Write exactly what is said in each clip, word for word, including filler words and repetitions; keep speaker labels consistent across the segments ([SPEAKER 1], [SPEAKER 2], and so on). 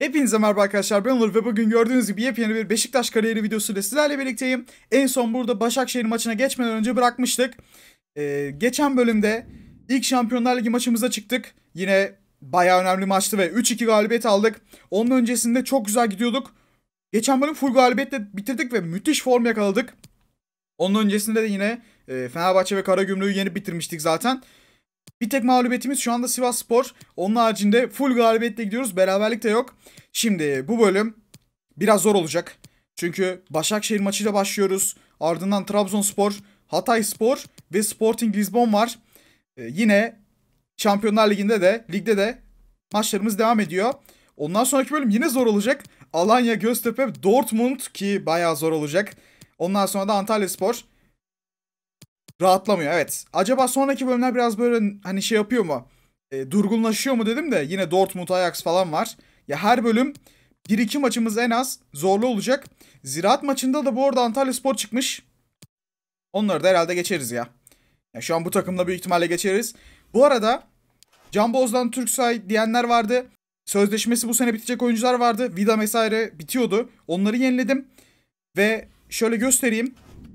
[SPEAKER 1] Hepinize merhaba arkadaşlar, ben Onur ve bugün gördüğünüz gibi yepyeni bir Beşiktaş kariyeri videosuyla sizlerle birlikteyim. En son burada Başakşehir maçına geçmeden önce bırakmıştık. Ee, geçen bölümde ilk Şampiyonlar Ligi maçımıza çıktık. Yine bayağı önemli maçtı ve üç iki galibiyet aldık. Onun öncesinde çok güzel gidiyorduk. Geçen bölüm full galibiyetle bitirdik ve müthiş form yakaladık. Onun öncesinde de yine e, Fenerbahçe ve Karagümrük'ü yenip bitirmiştik zaten. Bir tek mağlubiyetimiz şu anda Sivasspor. Onun haricinde full galibiyetle gidiyoruz. Beraberlik de yok. Şimdi bu bölüm biraz zor olacak. Çünkü Başakşehir maçıyla başlıyoruz. Ardından Trabzonspor, Hatayspor ve Sporting Lisbon var. Ee, yine Şampiyonlar Ligi'nde de, ligde de maçlarımız devam ediyor. Ondan sonraki bölüm yine zor olacak. Alanya, Göztepe, Dortmund ki bayağı zor olacak. Ondan sonra da Antalyaspor. Rahatlamıyor, evet. Acaba sonraki bölümler biraz böyle hani şey yapıyor mu? E, durgunlaşıyor mu dedim de yine Dortmund, Ajax falan var. Ya her bölüm bir iki maçımız en az zorlu olacak. Ziraat maçında da bu arada Antalyaspor çıkmış. Onları da herhalde geçeriz ya. Ya şu an bu takımla büyük ihtimalle geçeriz. Bu arada Can Boz'dan Türksay diyenler vardı. Sözleşmesi bu sene bitecek oyuncular vardı. Vida vesaire bitiyordu. Onları yeniledim. Ve şöyle göstereyim.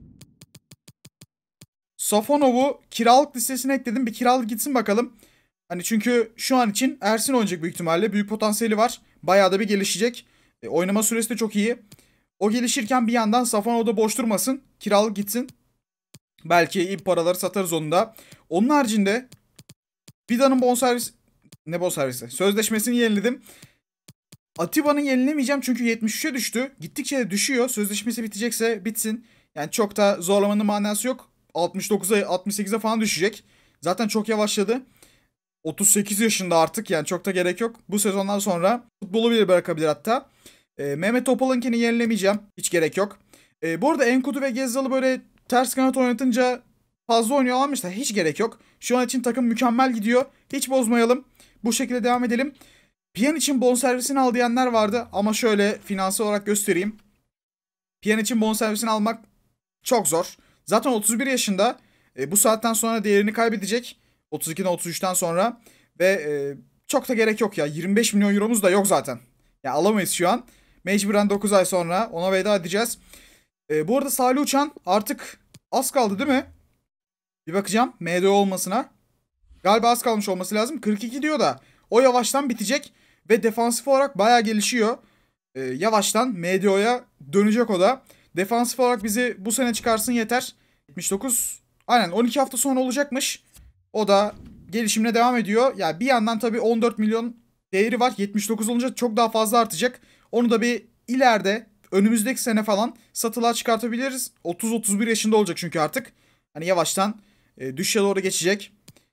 [SPEAKER 1] Safonov'u kiralık listesine ekledim. Bir kiralık gitsin bakalım. Hani çünkü şu an için Ersin oynayacak büyük ihtimalle. Büyük potansiyeli var. Bayağı da bir gelişecek. E, oynama süresi de çok iyi. O gelişirken bir yandan Safonov da boş durmasın. Kiralık gitsin. Belki iyi paraları satarız onu da. Onun haricinde Vida'nın bonservis... Ne bonservisi? Sözleşmesini yeniledim. Atiba'nın yenilemeyeceğim çünkü yetmiş üçe düştü. Gittikçe de düşüyor. Sözleşmesi bitecekse bitsin. Yani çok da zorlamanın manası yok. altmış dokuza altmış sekize falan düşecek. Zaten çok yavaşladı. otuz sekiz yaşında artık, yani çok da gerek yok. Bu sezondan sonra futbolu bile bırakabilir hatta. E, Mehmet Topal'ınkini yenilemeyeceğim. Hiç gerek yok. E, bu arada Enkudu ve Gezzal'ı böyle ters kanat oynatınca fazla oynuyorlarmış da hiç gerek yok. Şu an için takım mükemmel gidiyor. Hiç bozmayalım. Bu şekilde devam edelim. Piyan için bonservisini al diyenler vardı ama şöyle finansal olarak göstereyim. Piyan için bonservisini almak çok zor. Zaten otuz bir yaşında. E, bu saatten sonra değerini kaybedecek. otuz ikiden otuz üçten sonra. Ve e, çok da gerek yok ya. yirmi beş milyon euromuz da yok zaten. Ya alamayız şu an. Mecburen dokuz ay sonra ona veda edeceğiz. E, bu arada Salih Uçan artık az kaldı değil mi? Bir bakacağım M D O olmasına. Galiba az kalmış olması lazım. kırk iki diyor da o yavaştan bitecek. Ve defansif olarak bayağı gelişiyor. E, yavaştan M D O'ya dönecek o da. Defansif olarak bizi bu sene çıkarsın yeter. yetmiş dokuz, aynen on iki hafta sonra olacakmış. O da gelişimine devam ediyor. Yani bir yandan tabii on dört milyon değeri var. yetmiş dokuz olunca çok daha fazla artacak. Onu da bir ileride önümüzdeki sene falan satılığa çıkartabiliriz. otuz otuz bir yaşında olacak çünkü artık. Hani yavaştan e, düşüşe doğru geçecek.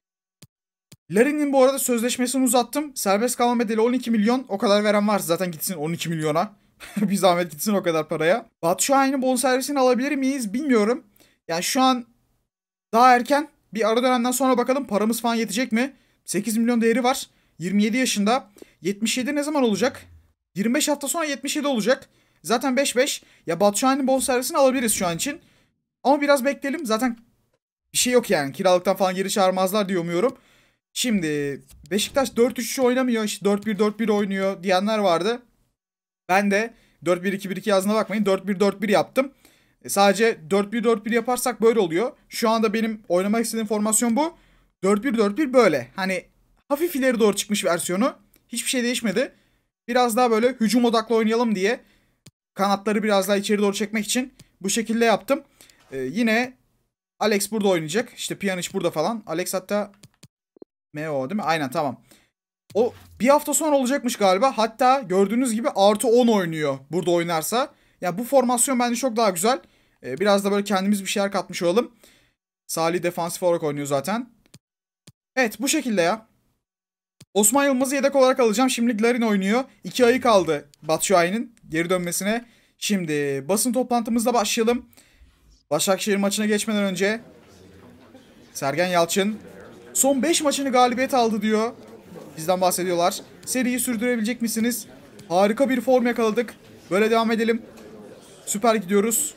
[SPEAKER 1] Larin'in bu arada sözleşmesini uzattım. Serbest kalma bedeli on iki milyon. O kadar veren varsa zaten gitsin on iki milyona. Bir zahmet gitsin o kadar paraya. Batshuayi'nin bonservisini alabilir miyiz bilmiyorum. Yani şu an daha erken. Bir ara dönemden sonra bakalım paramız falan yetecek mi? sekiz milyon değeri var. yirmi yedi yaşında. yetmiş yedi ne zaman olacak? yirmi beş hafta sonra yetmiş yedi olacak. Zaten beş beş. Ya Batshuayi'nin bonservisini alabiliriz şu an için. Ama biraz bekleyelim. Zaten bir şey yok yani. Kiralıktan falan geri çağırmazlar diye umuyorum. Şimdi Beşiktaş dört üç üç oynamıyor. İşte dört bir dört bir oynuyor diyenler vardı. Ben de dört bir iki bir iki yazdığına bakmayın. dört bir dört bir yaptım. E sadece dört bir dört bir yaparsak böyle oluyor. Şu anda benim oynamak istediğim formasyon bu. dört bir dört bir böyle. Hani hafif ileri doğru çıkmış versiyonu. Hiçbir şey değişmedi. Biraz daha böyle hücum odaklı oynayalım diye. Kanatları biraz daha içeri doğru çekmek için bu şekilde yaptım. E, yine Alex burada oynayacak. İşte Pjanic burada falan. Alex hatta M O değil mi? Aynen, tamam. O bir hafta sonra olacakmış galiba. Hatta gördüğünüz gibi artı on oynuyor burada oynarsa. Ya bu formasyon bence çok daha güzel. Ee, biraz da böyle kendimiz bir şeyler katmış olalım. Salih defansif olarak oynuyor zaten. Evet, bu şekilde ya. Osman Yılmaz'ı yedek olarak alacağım. Şimdi Larin oynuyor. iki ayı kaldı Batshuayi'nin geri dönmesine. Şimdi basın toplantımızla başlayalım. Başakşehir maçına geçmeden önce Sergen Yalçın son beş maçını galibiyet aldı diyor. Bizden bahsediyorlar. Seriyi sürdürebilecek misiniz? Harika bir form yakaladık. Böyle devam edelim. Süper gidiyoruz.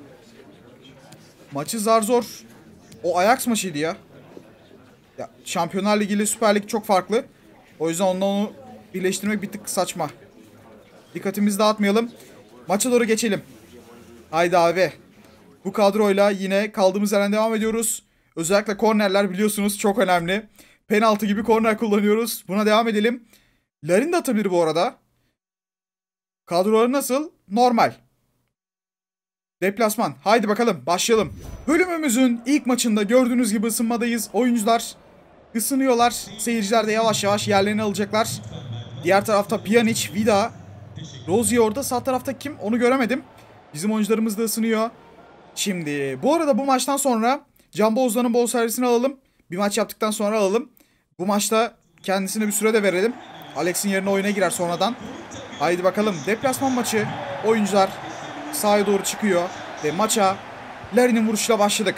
[SPEAKER 1] Maçı zar zor. O Ajax maçıydı ya. Ya Şampiyonlar Ligi ile Süper Lig çok farklı. O yüzden ondan onu birleştirmek bir tık saçma. Dikkatimizi dağıtmayalım. Maça doğru geçelim. Haydi abi. Bu kadroyla yine kaldığımız yerden devam ediyoruz. Özellikle kornerler biliyorsunuz çok önemli. Penaltı gibi korner kullanıyoruz. Buna devam edelim. Larin de atabilir bu arada. Kadroları nasıl? Normal. Deplasman. Haydi bakalım başlayalım. Bölümümüzün ilk maçında gördüğünüz gibi ısınmadayız. Oyuncular ısınıyorlar. Seyirciler de yavaş yavaş yerlerini alacaklar. Diğer tarafta Pjanic, Vida, Rozier orada. Sağ tarafta kim? Onu göremedim. Bizim oyuncularımız da ısınıyor. Şimdi bu arada bu maçtan sonra Can Bozdan'ın bol servisini alalım. Bir maç yaptıktan sonra alalım. Bu maçta kendisine bir süre de verelim. Alex'in yerine oyuna girer sonradan. Haydi bakalım. Deplasman maçı. Oyuncular sahaya doğru çıkıyor. Ve maça Larin'in vuruşuyla başladık.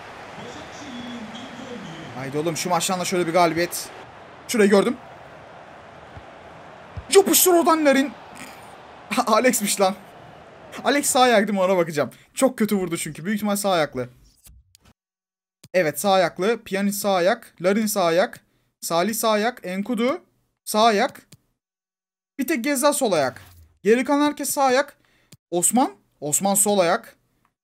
[SPEAKER 1] Haydi oğlum şu maçtan da şöyle bir galibiyet. Şurayı gördüm. Yapıştır oradan Larin. Alex'miş lan. Alex sağ ayak değil mi, ona bakacağım. Çok kötü vurdu çünkü. Büyük ihtimal sağ ayaklı. Evet sağ ayaklı. Pjanic sağ ayak. Larin sağ ayak. Salih sağ ayak. Enkudu sağ ayak. Bir tek Gezzal sol ayak. Geri kalan herkes sağ ayak. Osman. Osman sol ayak.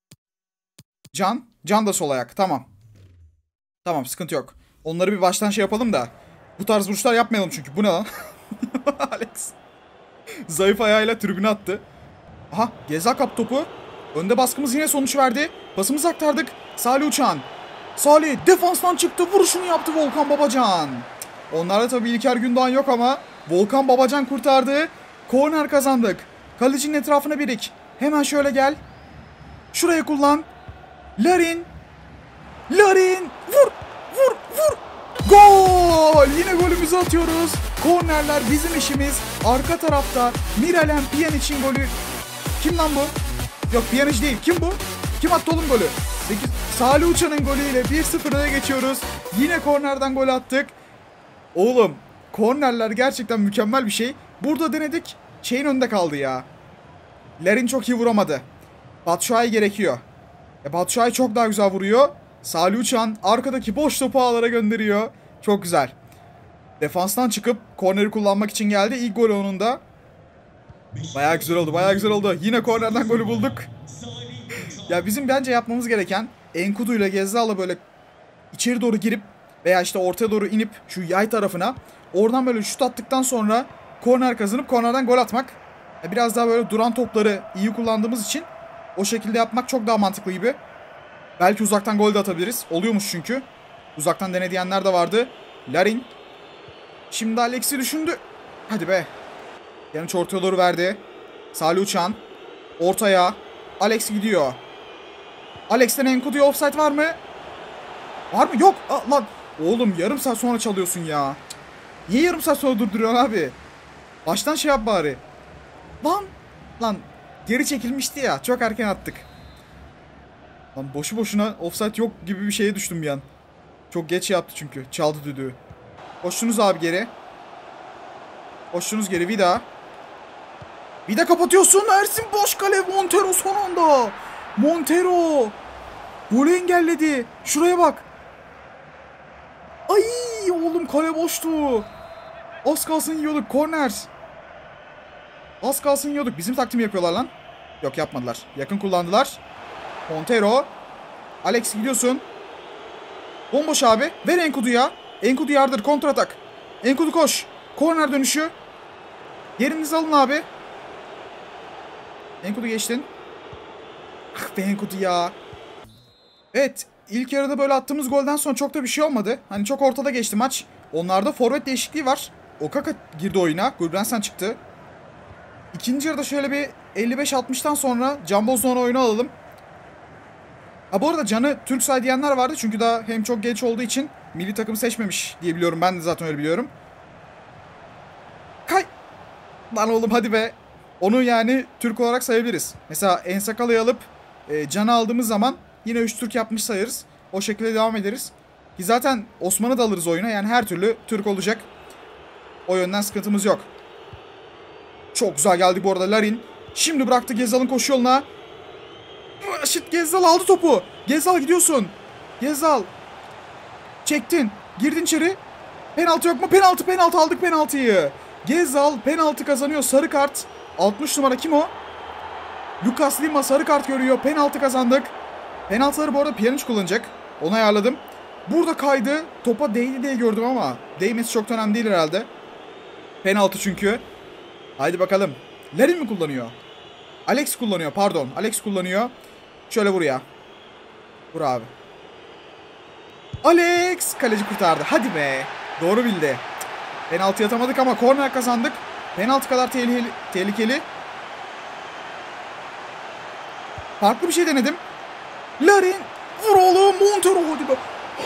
[SPEAKER 1] Can. Can da sol ayak. Tamam. Tamam sıkıntı yok. Onları bir baştan şey yapalım da. Bu tarz vuruşlar yapmayalım çünkü. Bu ne lan? Alex. Zayıf ayağıyla tribüne attı. Aha Gezzal kaptı topu. Önde baskımız yine sonuç verdi. Pasımızı aktardık. Salih Uçan. Salih defanstan çıktı. Vuruşunu yaptı Volkan Babacan. Onlarda tabii İlker Gündoğan yok ama Volkan Babacan kurtardı. Korner kazandık. Kalecinin etrafına birik. Hemen şöyle gel. Şurayı kullan. Larin. Larin. Vur. Vur. Vur. Gol. Yine golümüzü atıyoruz. Kornerler bizim işimiz. Arka tarafta Miralem Pjanic'in golü. Kim lan bu? Yok Pjanic değil. Kim bu? Kim attı oğlum golü? sekiz Salih Uçan'ın golüyle bir sıfır öne geçiyoruz. Yine kornerden gol attık. Oğlum kornerler gerçekten mükemmel bir şey. Burada denedik. Şeyin önünde kaldı ya. Larin çok iyi vuramadı. Batshuayi gerekiyor. E, Batshuayi çok daha güzel vuruyor. Salih Uçan arkadaki boş topu ağlara gönderiyor. Çok güzel. Defanstan çıkıp korneri kullanmak için geldi. İlk golü onun da. Bayağı güzel oldu. Bayağı güzel oldu. Yine kornerden golü bulduk. Ya bizim bence yapmamız gereken Enkudu ile Gezzal'la böyle içeri doğru girip veya işte ortaya doğru inip şu yay tarafına oradan böyle şut attıktan sonra korner kazanıp kornerden gol atmak. Biraz daha böyle duran topları iyi kullandığımız için o şekilde yapmak çok daha mantıklı gibi. Belki uzaktan gol de atabiliriz. Oluyormuş çünkü. Uzaktan denediyenler de vardı. Larin. Şimdi Alex'i düşündü. Hadi be. Yanıç ortaya doğru verdi. Salih Uçan. Ortaya. Alex gidiyor. Alex'ten Enkudu'ya offside var mı? Var mı? Yok. Aa, lan. Oğlum yarım saat sonra çalıyorsun ya. Niye yarım saat sonra durduruyorsun abi? Baştan şey yap bari. Lan. Lan. Geri çekilmişti ya. Çok erken attık. Lan boşu boşuna offside yok gibi bir şeye düştüm bir an. Çok geç yaptı çünkü. Çaldı düdüğü. Koştunuz abi geri. Koştunuz geri. Vida. Vida kapatıyorsun. Ersin boş kale. Montero son anda. Montero. Golü engelledi. Şuraya bak. Ay oğlum kale boştu. Az kalsın yiyorduk. Korner. Az kalsın yiyorduk. Bizim taktiğimi yapıyorlar lan. Yok yapmadılar. Yakın kullandılar. Montero. Alex gidiyorsun. Bomboş abi. Ver Enkudu'ya. Enkudu yardır. Kontratak. Enkudu koş. Korner dönüşü. Yerinizi alın abi. Enkudu geçtin. Ah be Enkudu ya. Evet. İlk yarıda böyle attığımız golden sonra çok da bir şey olmadı. Hani çok ortada geçti maç. Onlarda forvet değişikliği var. Okaka girdi oyuna. Gulbrandsen çıktı. İkinci yarıda şöyle bir elli beş altmıştan sonra Can Bozdoğan'ı oyuna alalım. Ha bu arada Can'ı Türksay diyenler vardı. Çünkü daha hem çok genç olduğu için milli takımı seçmemiş diye biliyorum. Ben de zaten öyle biliyorum. Kay. Lan oğlum hadi be. Onu yani Türk olarak sayabiliriz. Mesela Ensakala'yı alıp e, Can'ı aldığımız zaman yine üç Türk yapmış sayarız. O şekilde devam ederiz. Ki zaten Osman'ı da alırız oyuna. Yani her türlü Türk olacak. O yönden sıkıntımız yok. Çok güzel geldi bu arada Larin. Şimdi bıraktı Gezzal'ın koşu yoluna. Şit Gezzal aldı topu. Gezzal gidiyorsun. Gezzal. Çektin. Girdin içeri. Penaltı yok mu? Penaltı penaltı aldık penaltıyı. Gezzal penaltı kazanıyor. Sarı kart. altmış numara kim o? Lucas Lima sarı kart görüyor. Penaltı kazandık. Penaltıları bu arada Pjanic kullanacak. Onu ayarladım. Burada kaydı. Topa değdi diye gördüm ama değmesi çok önemli değil herhalde. Penaltı çünkü. Haydi bakalım. Larin mi kullanıyor? Alex kullanıyor pardon. Alex kullanıyor. Şöyle vur ya. Vur abi. Alex. Kaleci kurtardı. Hadi be. Doğru bildi. Penaltı atamadık ama korner kazandık. Penaltı kadar tehlikeli. tehlikeli. Farklı bir şey denedim. Larin. Vur oğlum. Montero. Hadi be.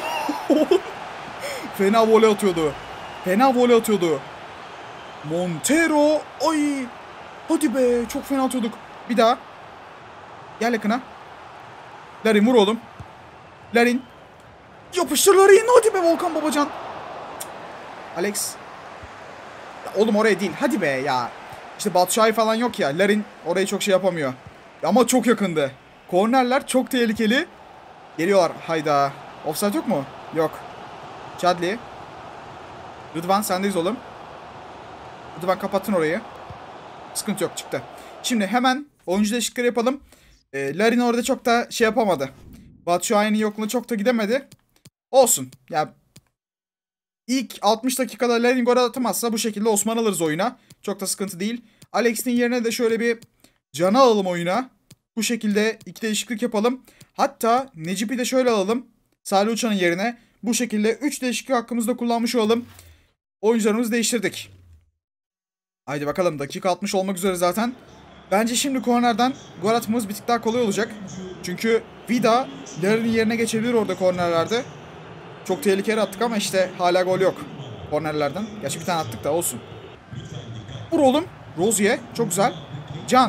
[SPEAKER 1] Fena voley atıyordu. Fena voley atıyordu. Montero. Ay. Hadi be. Çok fena atıyorduk. Bir daha. Gel yakına. Larin vur oğlum. Larin. Yapıştır Larin. Hadi be Volkan Babacan. Alex. Ya oğlum oraya değil. Hadi be ya. İşte Batshuayi falan yok ya. Larin orayı çok şey yapamıyor. Ama çok yakındı. Kornerler çok tehlikeli. Geliyorlar. Hayda. Offside yok mu? Yok. Chadli. Rıdvan sendeyiz oğlum. Rıdvan kapattın orayı. Sıkıntı yok çıktı. Şimdi hemen oyuncu değişiklikleri yapalım. E, Larin orada çok da şey yapamadı. Batshuayi'nin yokluğuna çok da gidemedi. Olsun. Ya ilk altmış dakikada Larin gol atamazsa bu şekilde Osman alırız oyuna. Çok da sıkıntı değil. Alex'in yerine de şöyle bir Can'ı alalım oyuna. Bu şekilde iki değişiklik yapalım. Hatta Necip'i de şöyle alalım. Salih Uçan'ın yerine. Bu şekilde üç değişiklik hakkımızda kullanmış olalım. Oyuncularımızı değiştirdik. Haydi bakalım dakika altmış olmak üzere zaten. Bence şimdi kornerden gol atmamız bir tık daha kolay olacak. Çünkü Vida Larin'in yerine geçebilir orada kornerlerde. Çok tehlikeli attık ama işte hala gol yok kornerlerden. Gerçi bir tane attık da olsun. Vur oğlum. Rozier. Çok güzel. Can.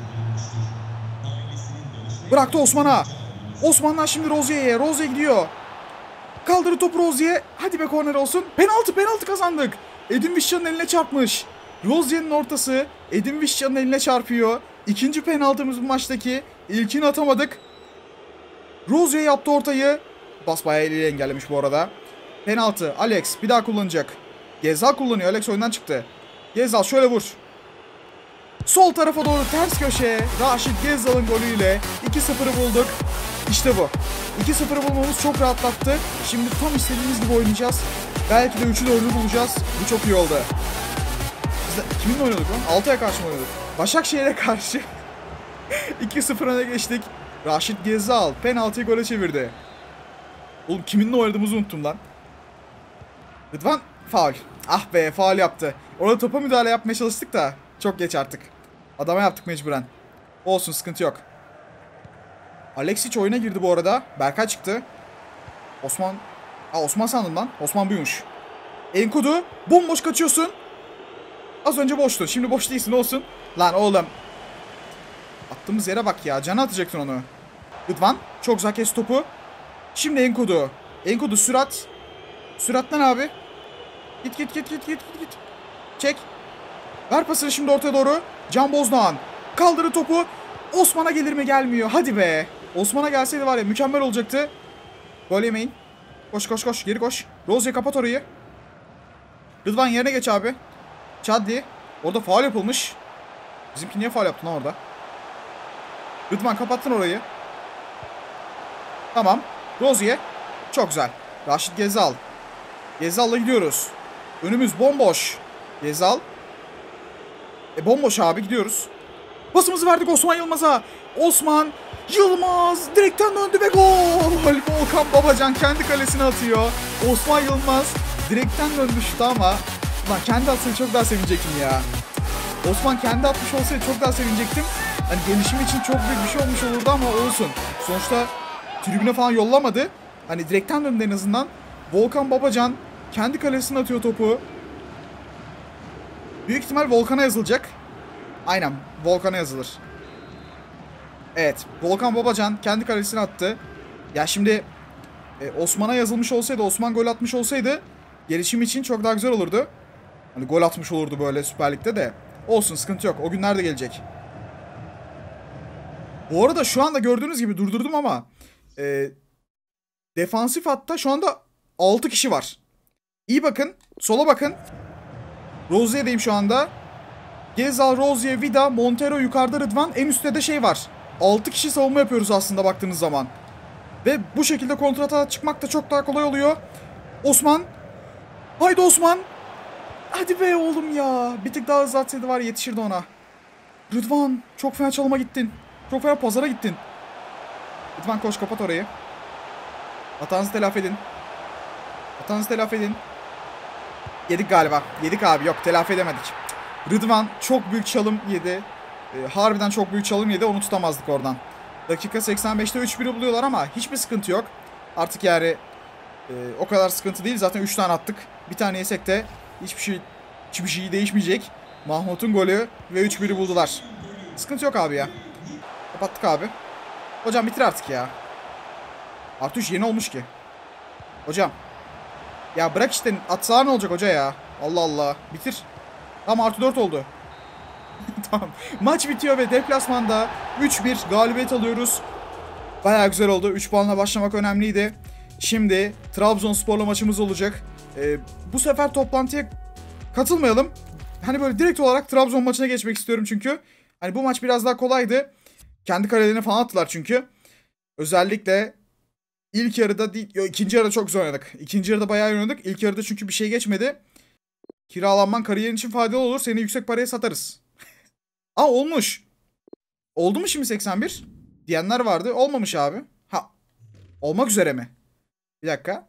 [SPEAKER 1] Bıraktı Osman'a. Osman'dan şimdi Rozier'e. Rozier gidiyor. Kaldırı topu Rozier. Hadi be korner olsun. Penaltı penaltı kazandık. Edin Vişcan'ın eline çarpmış. Rozier'in ortası Edin Vişcan'ın eline çarpıyor. İkinci penaltımız bu maçtaki. İlkini atamadık. Rozier yaptı ortayı. Basbayağı eliyle engellemiş bu arada. Penaltı. Alex bir daha kullanacak. Gezal kullanıyor. Alex oyundan çıktı. Gezal şöyle vur. Sol tarafa doğru ters köşeye Raşit Gezal'ın golüyle iki sıfırı bulduk. İşte bu. iki sıfırı bulmamız çok rahatlattı. Şimdi tam istediğimiz gibi oynayacağız. Belki de üçü dördü bulacağız. Bu çok iyi oldu. Biz de kiminle oynadık lan? Altay'a karşı mı oynadık? Başakşehir'e karşı. iki sıfır öne geçtik. Raşit Gezal penaltıyı gole çevirdi. Oğlum kiminle oynadığımızı unuttum lan. Rıdvan faul. Ah be faul yaptı. Orada topa müdahale yapmaya çalıştık da çok geç artık. Adama yaptık mecburen. Olsun sıkıntı yok. Alexic oyuna girdi bu arada. Berkay çıktı. Osman. Aa Osman sandım lan. Osman buymuş. Enkudu. Bomboş kaçıyorsun. Az önce boştu. Şimdi boş değilsin olsun. Lan oğlum. Attığımız yere bak ya. Can'a atacaktın onu. Rıdvan. Çok güzel kes topu. Şimdi Enkudu. Enkudu sürat. Süratlen abi. Git git git git git git. Çek. Ver pasını şimdi ortaya doğru. Can Bozdoğan. Kaldırı topu. Osman'a gelir mi gelmiyor. Hadi be. Osman'a gelseydi var ya mükemmel olacaktı. Gol yemeyin. Koş koş koş. Geri koş. Rozier kapat orayı. Rıdvan yerine geç abi. Chadli. Orada faul yapılmış. Bizimki niye faul yaptı lan orada? Rıdvan kapattın orayı. Tamam. Rozier. Çok güzel. Raşit Gezal. Gezal'la gidiyoruz. Önümüz bomboş. Gezal. E bomboş abi gidiyoruz. Pasımızı verdik Osman Yılmaz'a. Osman Yılmaz direkten döndü ve gol. Volkan Babacan kendi kalesine atıyor. Osman Yılmaz direkten döndü şutu ama lan kendi atsaydı çok daha sevinecektim ya. Osman kendi atmış olsaydı çok daha sevinecektim. Hani gelişim için çok büyük bir şey olmuş olurdu ama olsun. Sonuçta tribüne falan yollamadı. Hani direkten döndü en azından. Volkan Babacan kendi kalesine atıyor topu. Büyük ihtimal Volkan'a yazılacak. Aynen Volkan'a yazılır. Evet Volkan Babacan kendi kalesine attı. Ya şimdi e, Osman'a yazılmış olsaydı, Osman gol atmış olsaydı gelişim için çok daha güzel olurdu. Hani gol atmış olurdu böyle Süper Lig'de de. Olsun sıkıntı yok, o günler de gelecek. Bu arada şu anda gördüğünüz gibi durdurdum ama e, defansif hatta şu anda altı kişi var. İyi bakın, sola bakın. Rozier'deyim şu anda. Gezal, Rozier, Vida, Montero yukarıda, Rıdvan. En üstte de şey var. altı kişi savunma yapıyoruz aslında baktığınız zaman. Ve bu şekilde kontrata çıkmak da çok daha kolay oluyor. Osman. Haydi Osman. Hadi be oğlum ya. Bir tık daha hızlı atsaydı var yetişirdi ona. Rıdvan çok fena çalıma gittin. Çok fena pazara gittin. Rıdvan koş kapat orayı. Hatanızı telafi edin. Hatanızı telafi edin. Yedik galiba. Yedik abi, yok telafi edemedik. Rıdvan çok büyük çalım yedi. Ee, harbiden çok büyük çalım yedi. Onu tutamazdık oradan. Dakika seksen beşte üç biri buluyorlar ama hiçbir sıkıntı yok. Artık yani e, o kadar sıkıntı değil. Zaten üç tane attık. Bir tane yesek de hiçbir şey hiçbir şey değişmeyecek. Mahmut'un golü ve üç biri buldular. Sıkıntı yok abi ya. Kapattık abi. Hocam bitir artık ya. Artı üç yeni olmuş ki. Hocam. Ya bırak işte, atsalar ne olacak hoca ya. Allah Allah. Bitir. Tamam, artı dört oldu. Tamam. Maç bitiyor ve deplasmanda üç bir galibiyet alıyoruz. Bayağı güzel oldu. üç puanla başlamak önemliydi. Şimdi Trabzonspor'la maçımız olacak. Ee, bu sefer toplantıya katılmayalım. Hani böyle direkt olarak Trabzon maçına geçmek istiyorum çünkü. Hani bu maç biraz daha kolaydı. Kendi kalelerine falan attılar çünkü. Özellikle ilk yarıda değil, yo, ikinci yarıda çok güzel oynadık. İkinci yarıda bayağı oynadık. İlk yarıda çünkü bir şey geçmedi. Kiralanman kariyerin için faydalı olur. Seni yüksek paraya satarız. Aa, olmuş. Oldu mu şimdi seksen bir? Diyenler vardı. Olmamış abi. Ha. Olmak üzere mi? Bir dakika.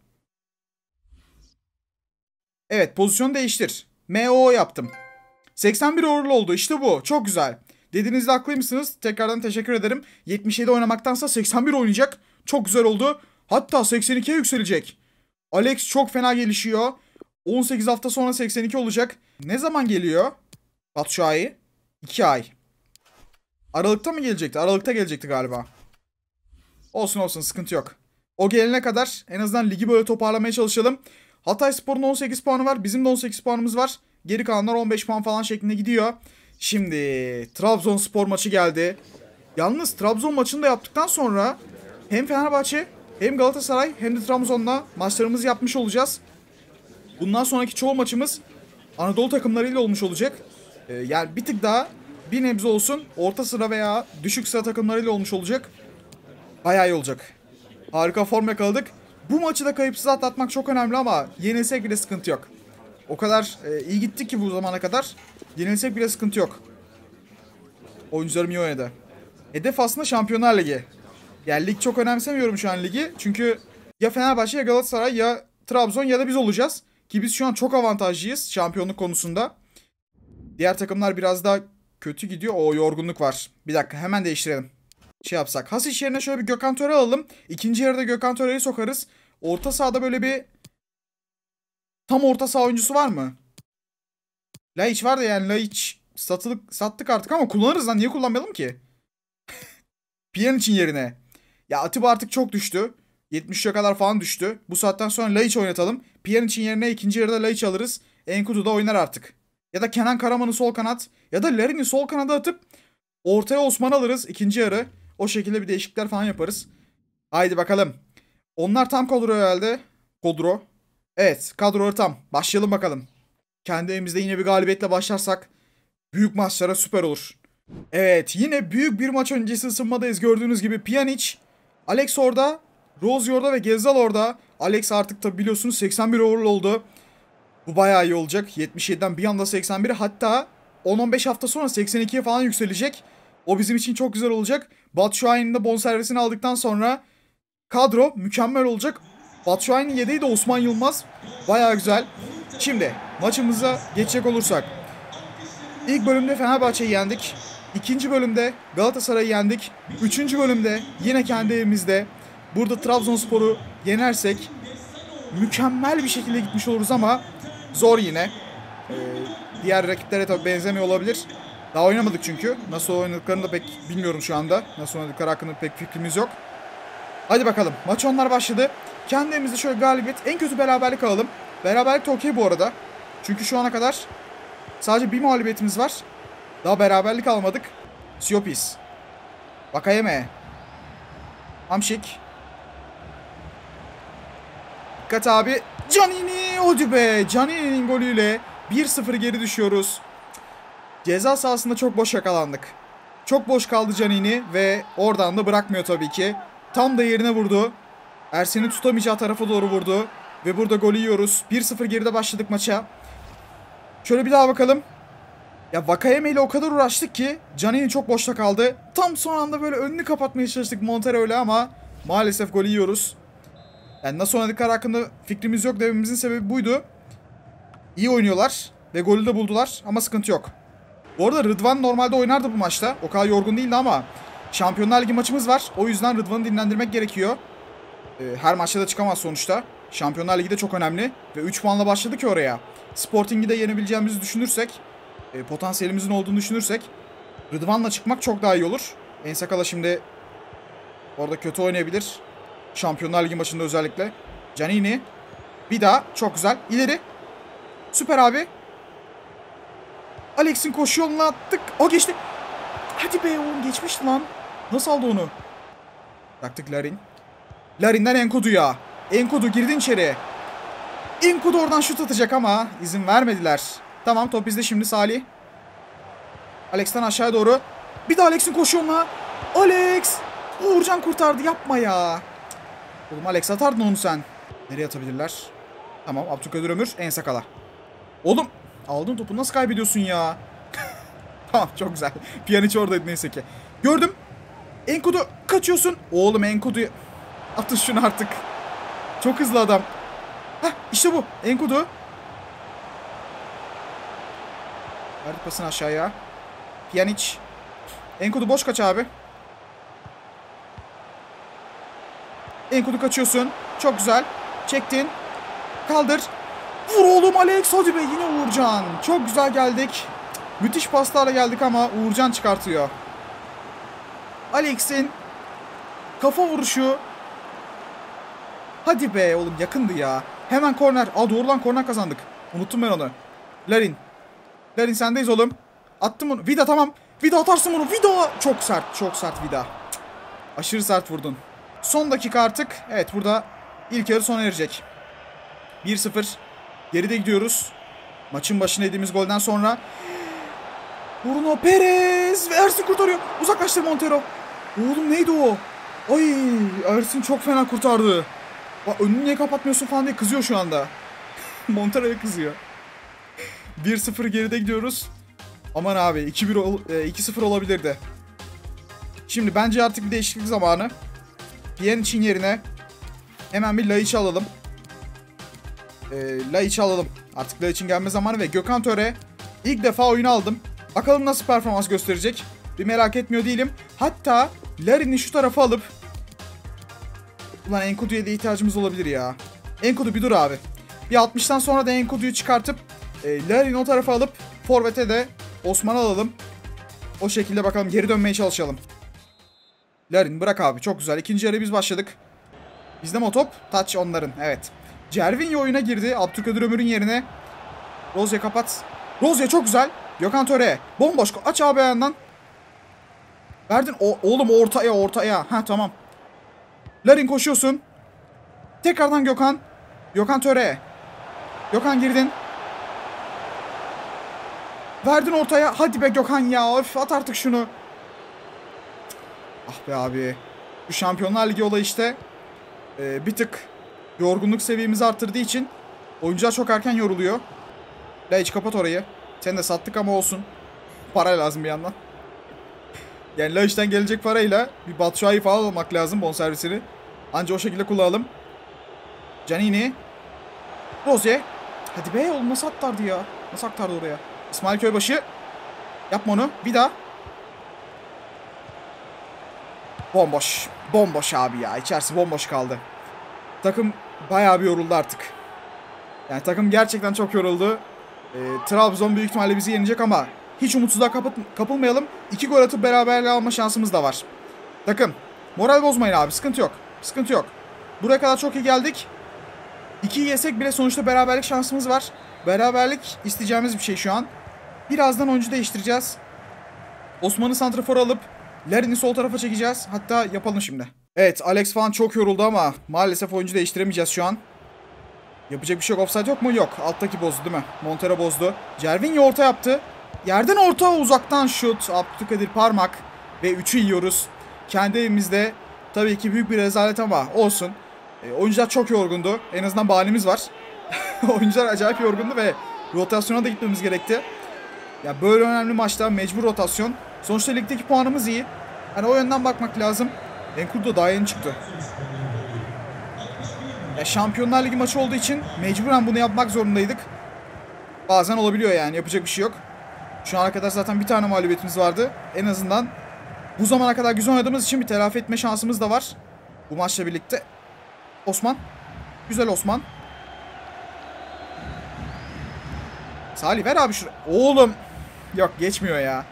[SPEAKER 1] Evet, pozisyon değiştir. M O yaptım. seksen bir overall oldu. İşte bu. Çok güzel. Dediğinizde haklıymışsınız. Tekrardan teşekkür ederim. yetmiş yedi oynamaktansa seksen bir oynayacak. Çok güzel oldu. Hatta seksen ikiye yükselecek. Alex çok fena gelişiyor. on sekiz hafta sonra seksen iki olacak. Ne zaman geliyor? Batshuayi. iki ay. Aralıkta mı gelecekti? Aralıkta gelecekti galiba. Olsun olsun, sıkıntı yok. O gelene kadar en azından ligi böyle toparlamaya çalışalım. Hatayspor'un on sekiz puanı var. Bizim de on sekiz puanımız var. Geri kalanlar on beş puan falan şeklinde gidiyor. Şimdi Trabzonspor maçı geldi. Yalnız Trabzon maçını da yaptıktan sonra hem Fenerbahçe hem Galatasaray hem de Trabzon'la maçlarımızı yapmış olacağız. Bundan sonraki çoğu maçımız Anadolu takımlarıyla olmuş olacak. Ee, yani bir tık daha bir nebze olsun orta sıra veya düşük sıra takımlarıyla olmuş olacak. Bayağı iyi olacak. Harika form yakaladık. Bu maçı da kayıpsız atlatmak çok önemli ama yenilsek bile sıkıntı yok. O kadar e, iyi gittik ki bu zamana kadar. Yenilsek bile sıkıntı yok. Oyuncularım iyi oynadı. Hedef aslında Şampiyonlar Ligi. Yani lig çok önemsemiyorum şu an ligi. Çünkü ya Fenerbahçe ya Galatasaray ya Trabzon ya da biz olacağız. Ki biz şu an çok avantajlıyız şampiyonluk konusunda. Diğer takımlar biraz daha kötü gidiyor. O yorgunluk var. Bir dakika, hemen değiştirelim. Şey yapsak. Hasic yerine şöyle bir Gökhan Töre alalım. İkinci yarıda Gökhan Töre'yi sokarız. Orta sahada böyle bir tam orta saha oyuncusu var mı? Laiç var da yani Laiç satılık, sattık artık ama kullanırız lan. Niye kullanmayalım ki? Pjanic'in yerine. Ya Atiba artık çok düştü. yetmişe kadar falan düştü. Bu saatten sonra Laiç oynatalım. Pjanic'in yerine ikinci yarıda Laiç alırız. Enkudu da oynar artık. Ya da Kenan Karaman'ı sol kanat ya da Larin'i sol kanada atıp ortaya Osman alırız ikinci yarı. O şekilde bir değişiklikler falan yaparız. Haydi bakalım. Onlar tam kadro herhalde. Kadro. Evet, kadroları tam. Başlayalım bakalım. Kendi evimizde yine bir galibiyetle başlarsak büyük maçlara süper olur. Evet, yine büyük bir maç öncesi ısınmadayız. Gördüğünüz gibi Pjanic, Alex orada, Rozier orada ve Gezal orada. Alex artık tabi biliyorsunuz seksen bir overall oldu. Bu bayağı iyi olacak. yetmiş yediden bir anda seksen bir, hatta on on beş hafta sonra seksen ikiye falan yükselecek. O bizim için çok güzel olacak. Batshuayi'nin de bonservisini aldıktan sonra kadro mükemmel olacak. Batshuayi'nin yedeği de Osman Yılmaz. Bayağı güzel. Şimdi maçımıza geçecek olursak. İlk bölümde Fenerbahçe'yi yendik. İkinci bölümde Galatasaray'ı yendik. Üçüncü bölümde yine kendi evimizde burada Trabzonspor'u yenersek mükemmel bir şekilde gitmiş oluruz ama zor yine. Ee, diğer rakiplere tabii benzemiyor olabilir. Daha oynamadık çünkü. Nasıl oynadıklarını da pek bilmiyorum şu anda. Nasıl oynadıkları hakkında pek fikrimiz yok. Hadi bakalım. Maç onlar başladı. Kendi evimizde şöyle galibiyet. En kötü beraberlik alalım. Beraberlik de okey bu arada. Çünkü şu ana kadar sadece bir mağlubiyetimiz var. Daha beraberlik almadık. Siopis. Vakayeme. Hamşik. Dikkat abi. Canini. Hadi be. Canini'nin golüyle bir sıfır geri düşüyoruz. Ceza sahasında çok boş yakalandık. Çok boş kaldı Canini ve oradan da bırakmıyor tabii ki. Tam da yerine vurdu. Ersin'in tutamayacağı tarafa doğru vurdu. Ve burada golü yiyoruz. bir sıfır geride başladık maça. Şöyle bir daha bakalım. Ya Vakayeme ile o kadar uğraştık ki Canini çok boşta kaldı. Tam son anda böyle önünü kapatmaya çalıştık Montero ile ama maalesef golü yiyoruz. Yani nasıl oynadıkları hakkında fikrimiz yok dememizin sebebi buydu. İyi oynuyorlar ve golü de buldular ama sıkıntı yok. Bu arada Rıdvan normalde oynardı bu maçta. O kadar yorgun değildi ama Şampiyonlar Ligi maçımız var. O yüzden Rıdvan'ı dinlendirmek gerekiyor. Her maçta da çıkamaz sonuçta. Şampiyonlar Ligi de çok önemli. Ve üç puanla başladı ki oraya. Sporting'i de yenebileceğimizi düşünürsek, potansiyelimizin olduğunu düşünürsek Rıdvan'la çıkmak çok daha iyi olur. Ensakala şimdi orada kötü oynayabilir. Şampiyonlar Ligi maçında özellikle. Canini. Bir daha. Çok güzel. İleri. Süper abi. Alex'in koşu yoluna attık. O geçti. Hadi be oğlum, geçmişti lan. Nasıl aldı onu? Bıraktık Larin. Larin'den Enkudu'ya. Enkudu girdin içeri. Enkudu oradan şut atacak ama izin vermediler. Tamam, top bizde şimdi Salih. Alex'ten aşağıya doğru. Bir de Alex'in koşu yoluna. Alex. Uğurcan kurtardı, yapma ya. Oğlum Alex atardın onu sen. Nereye atabilirler? Tamam, Abdülkadir Ömür en sakala. Oğlum aldın topu, nasıl kaybediyorsun ya? Tamam, çok güzel. Pjanic oradaydı neyse ki. Gördüm. Enkudu kaçıyorsun. Oğlum Enkudu'yu atın şunu artık. Çok hızlı adam. Heh, işte bu. Enkudu. Verdi pasını aşağıya. Pjanic. Enkudu boş kaç abi. Enkudu kaçıyorsun. Çok güzel. Çektin. Kaldır. Vur oğlum Alex. Hadi be, yine Uğurcan. Çok güzel geldik. Müthiş paslarla geldik ama Uğurcan çıkartıyor. Alex'in kafa vuruşu. Hadi be oğlum, yakındı ya. Hemen korner. Aa, doğru lan, korner kazandık. Unuttum ben onu. Larin. Larin sendeyiz oğlum. Attım onu. Vida tamam. Vida atarsın bunu. Vida. Çok sert. Çok sert Vida. Aşırı sert vurdun. Son dakika artık. Evet, burada ilk yarı sona erecek. bir sıfır. Geride gidiyoruz. Maçın başına yediğimiz golden sonra. Bruno Perez ve Ersin kurtarıyor. Uzaklaştır Montero. Oğlum neydi o? Ay, Ersin çok fena kurtardı. Bak, önünü niye kapatmıyorsun falan diye kızıyor şu anda. Montero'ya kızıyor. bir sıfır geride gidiyoruz. Aman abi, iki bir iki sıfır olabilirdi. Şimdi bence artık bir değişiklik zamanı. Pjanic'in yerine hemen bir Laiç'i alalım. E, Laiç'i alalım. Artık Laiç'in gelme zamanı ve Gökhan Töre ilk defa oyunu aldım. Bakalım nasıl performans gösterecek. Bir merak etmiyor değilim. Hatta Larin'i şu tarafa alıp... Ulan Enkudu'ya da ihtiyacımız olabilir ya. Enkudu bir dur abi. Bir altmıştan sonra da Enkudu'yu çıkartıp e, Larin'i o tarafa alıp forvete de Osman'ı alalım. O şekilde bakalım, geri dönmeye çalışalım. Larin bırak abi, çok güzel. İkinci yarı biz başladık. Bizde mi o top? Touch onların, evet. Cervinho oyuna girdi. Abdülkadir Ömür'ün yerine. Rozier kapat. Rozier çok güzel. Gökhan Töre. Bomboş. Aç abi ayağından. Verdin. O, oğlum ortaya ortaya. Ha tamam. Larin koşuyorsun. Tekrardan Gökhan. Gökhan Töre. Gökhan girdin. Verdin ortaya. Hadi be Gökhan ya. Öf, at artık şunu. Ah be abi. Bu Şampiyonlar Ligi olayı işte. Ee, bir tık yorgunluk seviyemizi arttırdığı için oyuncular çok erken yoruluyor. Laiç kapat orayı. Sen de sattık ama olsun. Para lazım bir yandan. Yani Laiç'ten gelecek parayla bir Batshuayi falan almak lazım, bonservisini. Anca o şekilde kullanalım. Canini. Rozier. Hadi be oğlum, nasıl aktardı ya? Nasıl aktardı oraya? İsmail Köybaşı. Yapma onu. Bir daha. Bomboş. Bomboş abi ya. İçerisi bomboş kaldı. Takım bayağı bir yoruldu artık. Yani takım gerçekten çok yoruldu. E, Trabzon büyük ihtimalle bizi yenecek ama hiç umutsuzluğa kapı kapılmayalım. İki gol atıp beraberliği alma şansımız da var. Takım moral bozmayın abi, sıkıntı yok. Sıkıntı yok. Buraya kadar çok iyi geldik. İkiyi yesek bile sonuçta beraberlik şansımız var. Beraberlik isteyeceğimiz bir şey şu an. Birazdan oyuncu değiştireceğiz. Osman'ı santrafor alıp Larin'i sol tarafa çekeceğiz. Hatta yapalım şimdi. Evet, Alex falan çok yoruldu ama maalesef oyuncu değiştiremeyeceğiz şu an. Yapacak bir şey yok. Offside yok mu? Yok. Alttaki bozdu değil mi? Montero bozdu. Cervinho orta yaptı. Yerden orta, uzaktan şut. Abdülkadir Parmak. Ve üçü yiyoruz. Kendi evimizde tabii ki büyük bir rezalet ama olsun. E, oyuncular çok yorgundu. En azından bahanemiz var. Oyuncular acayip yorgundu ve rotasyona da gitmemiz gerekti. Ya böyle önemli maçta mecbur rotasyon. Sonuçta ligdeki puanımız iyi. Hani o yönden bakmak lazım. Enkudu daha yeni çıktı. Ya Şampiyonlar Ligi maçı olduğu için mecburen bunu yapmak zorundaydık. Bazen olabiliyor yani, yapacak bir şey yok. Şu ana kadar zaten bir tane mağlubiyetimiz vardı. En azından bu zamana kadar güzel oynadığımız için bir telafi etme şansımız da var. Bu maçla birlikte. Osman. Güzel Osman. Salih ver abi şuraya. Oğlum. Yok, geçmiyor ya.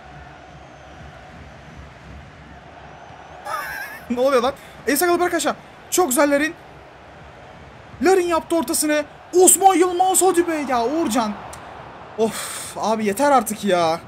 [SPEAKER 1] Ne oluyor lan? Eysak arkadaşlar. Çok güzel Larin. Larin yaptı ortasını. Osman Yılmaz, hadi be ya Uğurcan. Of abi yeter artık ya.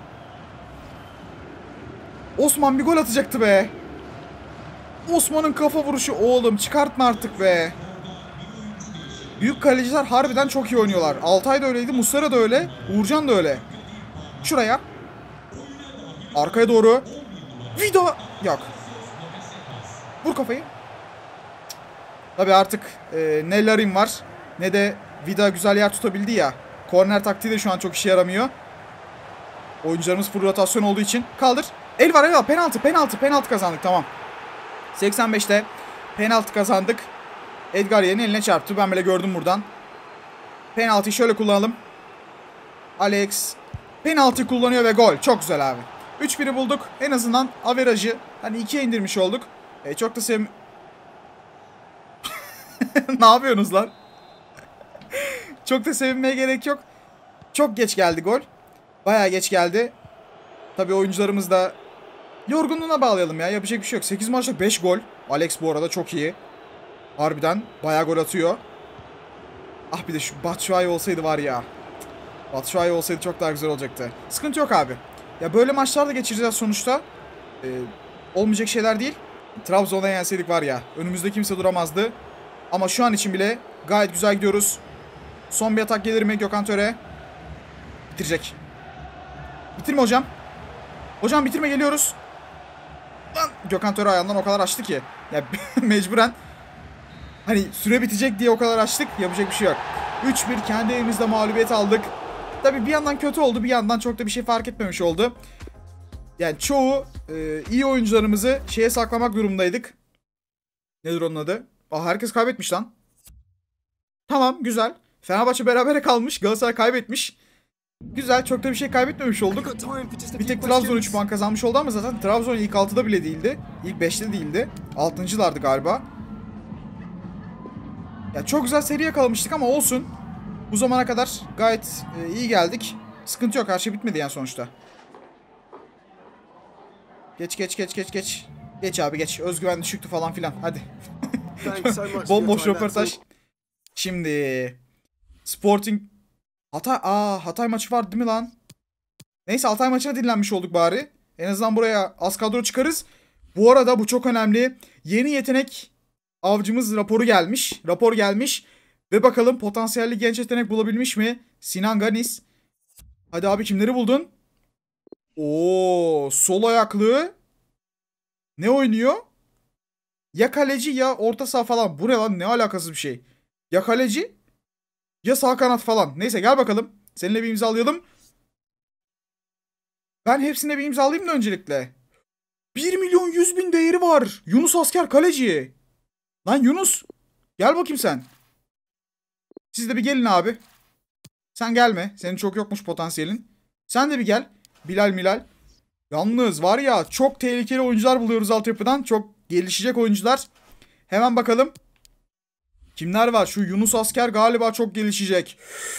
[SPEAKER 1] Osman bir gol atacaktı be. Osman'ın kafa vuruşu, oğlum çıkartma artık be. Büyük kaleciler harbiden çok iyi oynuyorlar. Altay da öyleydi, Muslera da öyle, Uğurcan da öyle. Şuraya. Arkaya doğru. Vida. Yok. Vur kafayı. Tabi artık e, ne Larin var ne de Vida güzel yer tutabildi ya. Korner taktiği de şu an çok işe yaramıyor. Oyuncularımız full rotasyon olduğu için. Kaldır. El var, el var. Penaltı, penaltı, penaltı kazandık, tamam. seksen beşte penaltı kazandık. Edgar Yeğen'in eline çarptı. Ben bile gördüm buradan. Penaltıyı şöyle kullanalım. Alex penaltı kullanıyor ve gol. Çok güzel abi. üç biri bulduk. En azından averajı hani ikiye indirmiş olduk. E, çok da sev... Ne yapıyorsunuz lan? Çok da sevinmeye gerek yok. Çok geç geldi gol. Bayağı geç geldi. Tabii oyuncularımız da yorgunluğuna bağlayalım ya. Yapacak bir şey yok. sekiz maçta beş gol. Alex bu arada çok iyi. Harbiden bayağı gol atıyor. Ah bir de şu Batshuayi olsaydı var ya. Batshuayi olsaydı çok daha güzel olacaktı. Sıkıntı yok abi. Ya böyle maçlar da geçireceğiz sonuçta. Ee, olmayacak şeyler değil. Trabzon'a yenseydik var ya. Önümüzde kimse duramazdı. Ama şu an için bile gayet güzel gidiyoruz. Son bir atak gelir mi Gökhan Töre? Bitirecek. Bitirme hocam. Hocam bitirme, geliyoruz. Lan Gökhan Töre ayağından o kadar açtı ki. Ya mecburen. Hani süre bitecek diye o kadar açtık. Yapacak bir şey yok. üç bir kendi evimizde mağlubiyet aldık. Tabii bir yandan kötü oldu. Bir yandan çok da bir şey fark etmemiş oldu. Yani çoğu e, iyi oyuncularımızı şeye saklamak durumundaydık. Nedir onun adı? Aa, herkes kaybetmiş lan. Tamam, güzel. Fenerbahçe berabere kalmış. Galatasaray kaybetmiş. Güzel, çok da bir şey kaybetmemiş olduk. Bir tek Trabzon üç puan kazanmış oldu ama zaten Trabzon ilk altıda bile değildi. İlk beşte değildi. altıncılardı galiba. Ya çok güzel seri yakalamıştık ama olsun. Bu zamana kadar gayet e, iyi geldik. Sıkıntı yok, her şey bitmedi yani sonuçta. Geç geç geç geç geç. Geç abi geç. Özgüven düşüktü falan filan. Hadi. Bomboş röportaj. Şimdi Sporting Hatay, aa Hatay maçı var değil mi lan? Neyse, Hatay maçına dinlenmiş olduk bari. En azından buraya az kadro çıkarız. Bu arada bu çok önemli. Yeni yetenek avcımız raporu gelmiş. Rapor gelmiş. Ve bakalım potansiyelli genç yetenek bulabilmiş mi? Sinan Ganis. Hadi abi, kimleri buldun? Oo, sol ayaklı. Ne oynuyor? Ya kaleci ya orta saha falan. Bu ne lan? Ne alakasız bir şey. Ya kaleci ya sağ kanat falan. Neyse gel bakalım. Seninle bir imzalayalım. Ben hepsine bir imzalayayım da öncelikle. bir milyon yüz bin değeri var. Yunus Asker kaleci. Lan Yunus. Gel bakayım sen. Siz de bir gelin abi. Sen gelme. Senin çok yokmuş potansiyelin. Sen de bir gel. Bilal Milal. Yalnız var ya, çok tehlikeli oyuncular buluyoruz altyapıdan. Çok gelişecek oyuncular. Hemen bakalım. Kimler var? Şu Yunus Asker galiba çok gelişecek.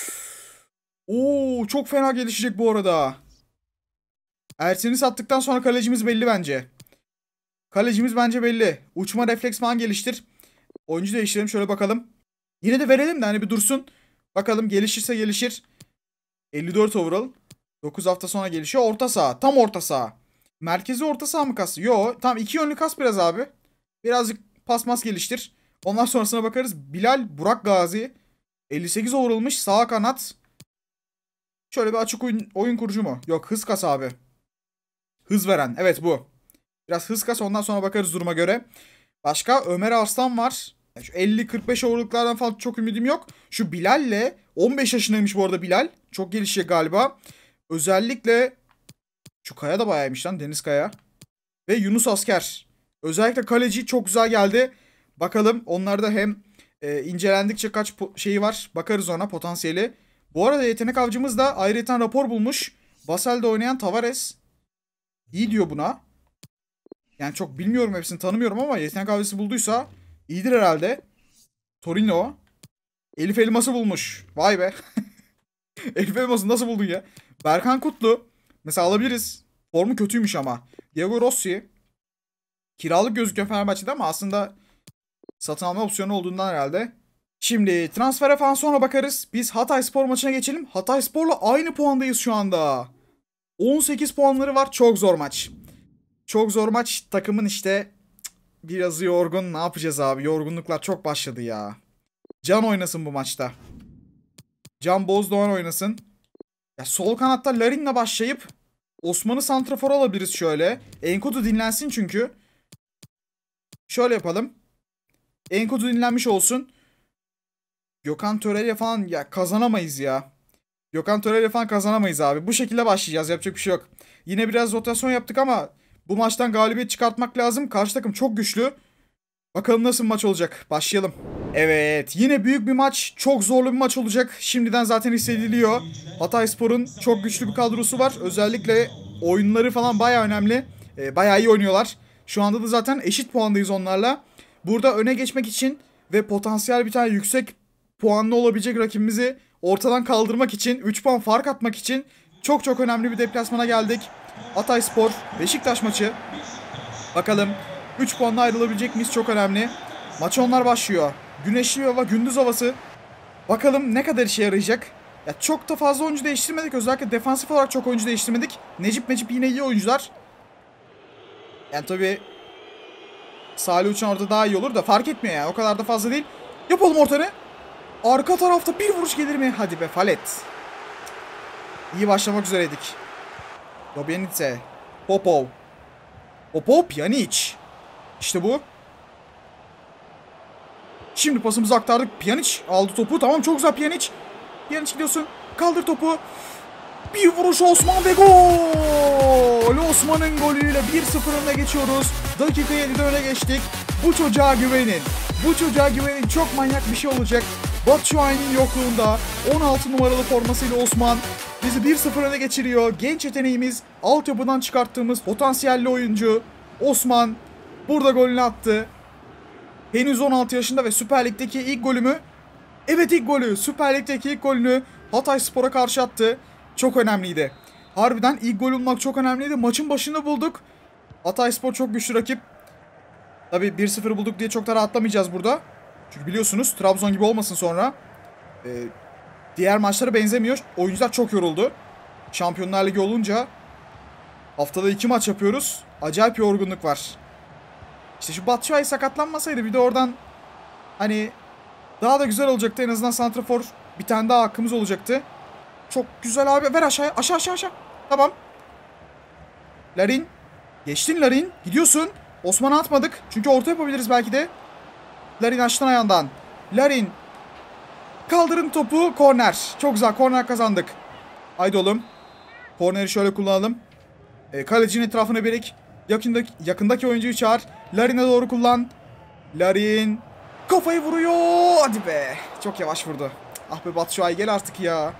[SPEAKER 1] Oo, çok fena gelişecek bu arada. Ersin'i sattıktan sonra kalecimiz belli bence. Kalecimiz bence belli. Uçma refleks falan geliştir. Oyuncu değiştirelim şöyle bakalım. Yine de verelim de hani bir dursun. Bakalım gelişirse gelişir. elli dört overall. dokuz hafta sonra gelişiyor. Orta saha. Tam orta saha. Merkezi orta saha mı kası? Yo. Tam iki yönlü kas biraz abi. Birazcık pasmas geliştir. Ondan sonrasına bakarız. Bilal Burak Gazi. elli sekiz overall'mış. Sağ kanat. Şöyle bir açık oyun, oyun kurucu mu? Yok, hız kas abi. Hız veren. Evet, bu. Biraz hız kas, ondan sonra bakarız duruma göre. Başka Ömer Arslan var. Yani şu elli kırk beş overlocklardan falan çok ümidim yok. Şu Bilal'le on beş yaşındaymış bu arada Bilal. Çok gelişecek galiba. Özellikle şu Kaya da bayağıymış lan, Deniz Kaya. Ve Yunus Asker. Özellikle kaleci çok güzel geldi. Bakalım onlarda hem e, incelendikçe kaç şeyi var. Bakarız ona, potansiyeli. Bu arada yetenek avcımız da ayrıca rapor bulmuş. Basel'de oynayan Tavares. İyi diyor buna. Yani çok bilmiyorum, hepsini tanımıyorum ama yetenek avcısı bulduysa iyidir herhalde. Torino. Elif Elmas'ı bulmuş. Vay be. Elif Elmas'ı nasıl buldun ya? Berkan Kutlu. Mesela alabiliriz. Formu kötüymüş ama. Diego Rossi. Kiralık gözüküyor Fenerbahçe'de ama aslında satın alma opsiyonu olduğundan herhalde. Şimdi transfere falan sonra bakarız. Biz Hatayspor maçına geçelim. Hatayspor'la aynı puandayız şu anda. on sekiz puanları var. Çok zor maç. Çok zor maç. Takımın işte biraz yorgun. Ne yapacağız abi? Yorgunluklar çok başladı ya. Can oynasın bu maçta. Can Bozdoğan oynasın. Ya sol kanatta Larin'le başlayıp Osman'ı santrafor alabiliriz şöyle. Enkudu dinlensin çünkü. Şöyle yapalım. Enkudu dinlenmiş olsun. Gökhan Töre'yle falan ya kazanamayız ya. Gökhan Töre'yle falan kazanamayız abi. Bu şekilde başlayacağız. Yapacak bir şey yok. Yine biraz rotasyon yaptık ama bu maçtan galibiyet çıkartmak lazım. Karşı takım çok güçlü. Bakalım nasıl bir maç olacak. Başlayalım. Evet. Yine büyük bir maç. Çok zorlu bir maç olacak. Şimdiden zaten hissediliyor. Hatayspor'un çok güçlü bir kadrosu var. Özellikle oyunları falan bayağı önemli. E, bayağı iyi oynuyorlar. Şu anda da zaten eşit puandayız onlarla. Burada öne geçmek için ve potansiyel bir tane yüksek puanlı olabilecek rakibimizi ortadan kaldırmak için, üç puan fark atmak için çok çok önemli bir deplasmana geldik. Hatayspor Beşiktaş maçı. Bakalım üç puanla ayrılabilecek miyiz? Çok önemli. Maç onlar başlıyor. Güneşli hava, gündüz havası. Bakalım ne kadar işe yarayacak. Ya çok da fazla oyuncu değiştirmedik. Özellikle defansif olarak çok oyuncu değiştirmedik. Necip Mecip yine iyi oyuncular. Yani tabii Salih Uçan orada daha iyi olur da fark etmiyor yani. O kadar da fazla değil. Yapalım ortanı. Arka tarafta bir vuruş gelir mi? Hadi be Falet. İyi başlamak üzereydik. Dobjanice. Popov. Popov, Pjanic. İşte bu. Şimdi pasımızı aktardık. Pjanic aldı topu. Tamam, çok güzel Pjanic. Pjanic gidiyorsun. Kaldır topu. Bir vuruş Osman ve gol. Osman'ın golüyle bir sıfır öne geçiyoruz. Dakika yedide öne geçtik. Bu çocuğa güvenin. Bu çocuğa güvenin. Çok manyak bir şey olacak. Batshuayi'nin yokluğunda on altı numaralı formasıyla Osman bizi bir sıfır öne geçiriyor. Genç yeteneğimiz, altyapıdan çıkarttığımız potansiyelli oyuncu Osman burada golünü attı. Henüz on altı yaşında ve Süper Lig'deki ilk golümü, evet ilk golü, Süper Lig'deki ilk golünü Hatayspor'a karşı attı. Çok önemliydi. Harbiden ilk gol olmak çok önemliydi. Maçın başında bulduk. Hatayspor çok güçlü rakip. Tabii bir sıfır bulduk diye çok da rahatlamayacağız burada. Çünkü biliyorsunuz Trabzon gibi olmasın sonra. Ee, diğer maçlara benzemiyor. Oyuncular çok yoruldu. Şampiyonlar Ligi olunca haftada iki maç yapıyoruz. Acayip yorgunluk var. İşte şu Batshuayi sakatlanmasaydı bir de oradan hani daha da güzel olacaktı. En azından santrafor bir tane daha hakkımız olacaktı. Çok güzel abi. Ver aşağıya. Aşağı aşağı aşağı. Tamam. Larin. Geçtin Larin. Gidiyorsun. Osman'a atmadık. Çünkü orta yapabiliriz belki de. Larin açtın ayağından. Larin. Kaldırın topu. Korner. Çok güzel. Korner kazandık. Haydi oğlum. Korneri şöyle kullanalım. E, kalecinin etrafına birlik. Yakındaki, yakındaki oyuncuyu çağır. Larin'e doğru kullan. Larin. Kafayı vuruyor. Hadi be. Çok yavaş vurdu. Ah be Batshuayi, gel artık ya.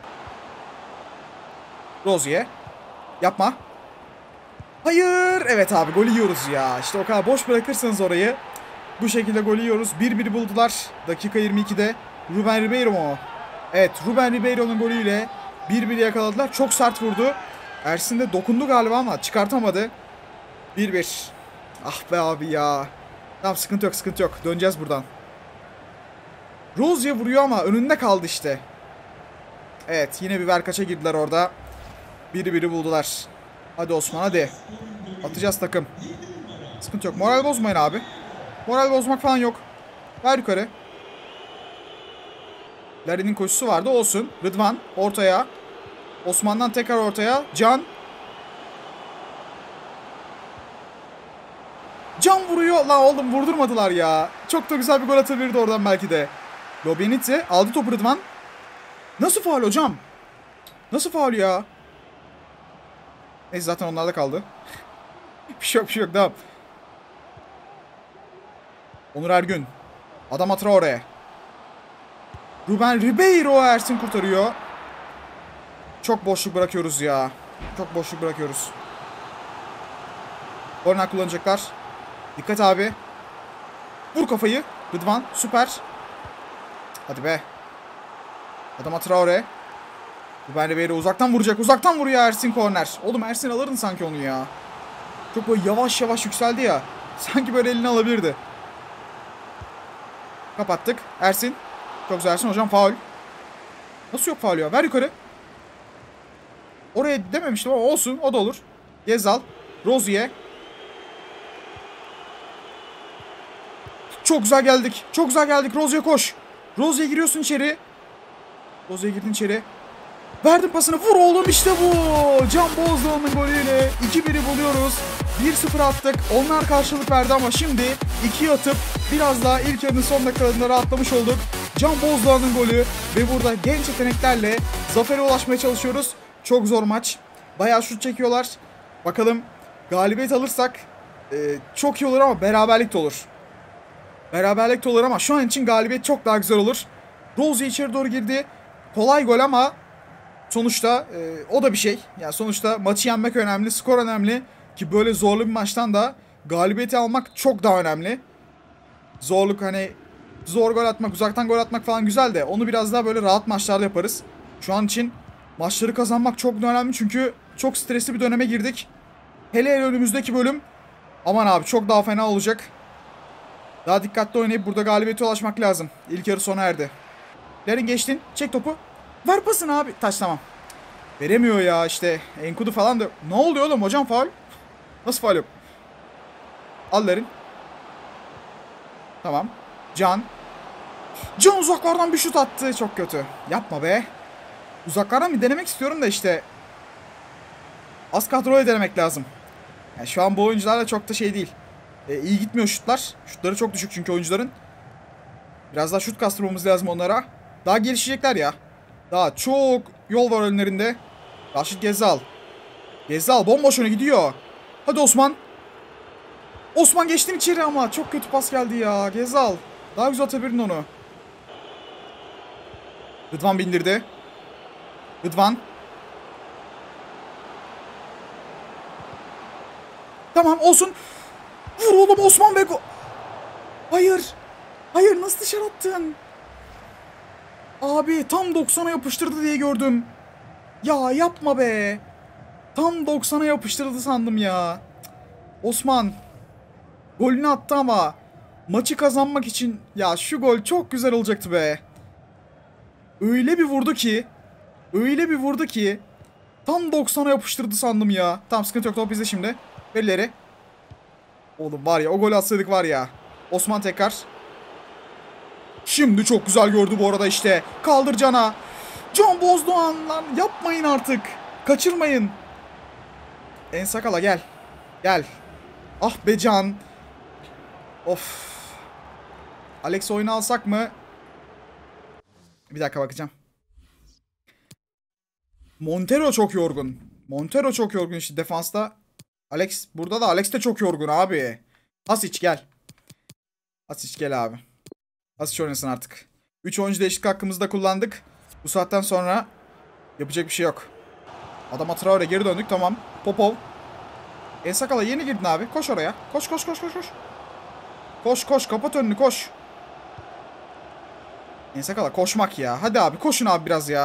[SPEAKER 1] Rozier. Yapma. Hayır. Evet abi, golü yiyoruz ya. İşte o kadar boş bırakırsanız orayı. Bu şekilde golü yiyoruz. bir bir buldular. Dakika yirmi ikide. Ruben Ribeiro mu? Evet, Ruben Ribeiro'nun golüyle bir bir yakaladılar. Çok sert vurdu. Ersin de dokundu galiba ama çıkartamadı. bir bir. Ah be abi ya. Tamam, sıkıntı yok sıkıntı yok. Döneceğiz buradan. Rozier vuruyor ama önünde kaldı işte. Evet, yine bir verkaça girdiler orada. Biri biri buldular. Hadi Osman hadi. Atacağız takım. Sıkıntı yok. Moral bozmayın abi. Moral bozmak falan yok. Ver yukarı. Larin'in koşusu vardı, olsun. Rıdvan ortaya. Osman'dan tekrar ortaya. Can. Can vuruyor. La oğlum vurdurmadılar ya. Çok da güzel bir gol atabilirdi oradan belki de. Lobyanidze aldı topu Rıdvan. Nasıl faul hocam? Nasıl faul ya? Neyse zaten onlarda kaldı. bir şey yok bir şey yok devam. Onur Ergün. Adama Traore. Ruben Ribeiro Ersin kurtarıyor. Çok boşluk bırakıyoruz ya. Çok boşluk bırakıyoruz. Korner kullanacaklar. Dikkat abi. Vur kafayı. Rıdvan süper. Hadi be. Adama Traore. Ruben Ribeiro uzaktan vuracak. Uzaktan vuruyor Ersin korner. Oğlum Ersin alırdın sanki onu ya. Çok böyle yavaş yavaş yükseldi ya. Sanki böyle elini alabilirdi. Kapattık. Ersin. Çok güzel Ersin hocam faul. Nasıl yok faul ya? Ver yukarı. Oraya dememiştim ama olsun. O da olur. Gezal. Rozier. Çok güzel geldik. Çok güzel geldik. Rozier koş. Rozier giriyorsun içeri. Rozier girdin içeri. Verdim pasını. Vur oğlum işte bu. Can Bozdoğan'ın golüyle iki biri buluyoruz. bir sıfır attık. Onlar karşılık verdi ama şimdi ikiye atıp biraz daha ilk yarının son dakikalarında rahatlamış olduk. Can Bozdoğan'ın golü ve burada genç yeteneklerle zafere ulaşmaya çalışıyoruz. Çok zor maç. Bayağı şut çekiyorlar. Bakalım galibiyet alırsak e, çok iyi olur ama beraberlik de olur. Beraberlik de olur ama şu an için galibiyet çok daha güzel olur. Rozier içeri doğru girdi. Kolay gol ama sonuçta e, o da bir şey. Yani sonuçta maçı yenmek önemli, skor önemli. Ki böyle zorlu bir maçtan da galibiyeti almak çok daha önemli. Zorluk hani zor gol atmak, uzaktan gol atmak falan güzel de onu biraz daha böyle rahat maçlarda yaparız. Şu an için maçları kazanmak çok önemli çünkü çok stresli bir döneme girdik. Hele hele önümüzdeki bölüm aman abi çok daha fena olacak. Daha dikkatli oynayıp burada galibiyete ulaşmak lazım. İlk yarı sona erdi. Lerin geçtin. Çek topu. Ver pasını abi. Taç tamam. Veremiyor ya işte. Enkudu falan da. Ne oluyor oğlum hocam faul? Nasıl faul yok? Al Lerin. Tamam. Can. Can uzaklardan bir şut attı. Çok kötü. Yapma be. Uzaklardan bir denemek istiyorum da işte. Az kadroya denemek lazım. Yani şu an bu oyuncularla çok da şey değil. E, iyi gitmiyor şutlar. Şutları çok düşük çünkü oyuncuların. Biraz daha şut kastırmamız lazım onlara. Daha gelişecekler ya. Daha çok yol var önlerinde. Raşit Gezal. Gezal bomboş öne gidiyor. Hadi Osman. Osman geçtin içeri ama çok kötü pas geldi ya. Gezal. Daha güzel atabilirdin onu. Rıdvan bindirdi. Rıdvan. Tamam olsun. Vur oğlum Osman ve go... Hayır. Hayır nasıl dışarı attın? Abi tam doksana yapıştırdı diye gördüm. Ya yapma be. Tam doksana yapıştırdı sandım ya. Osman. Golünü attı ama maçı kazanmak için ya şu gol çok güzel olacaktı be. Öyle bir vurdu ki. Öyle bir vurdu ki. Tam doksana yapıştırdı sandım ya. Tamam sıkıntı yok top bizde şimdi. Belleri. Oğlum var ya o gol atsaydık var ya. Osman tekrar. Şimdi çok güzel gördü bu arada işte. Kaldır Can'a. Can Bozdoğan lan yapmayın artık. Kaçırmayın. En Sakala gel. Gel. Ah be Can. Of. Alex oyunu alsak mı? Bir dakika bakacağım. Montero çok yorgun. Montero çok yorgun işte defansta. Alex burada da Alex de çok yorgun abi. Asic gel. Asic gel abi. Asic oynasın artık. üç oyuncu değişiklik hakkımızı da kullandık. Bu saatten sonra yapacak bir şey yok. Adama Traore geri döndük tamam. Popov. En Sakala yeni girdin abi. Koş oraya. Koş koş koş koş koş. Koş koş kapat önünü koş. En Sakala koşmak ya. Hadi abi koşun abi biraz ya.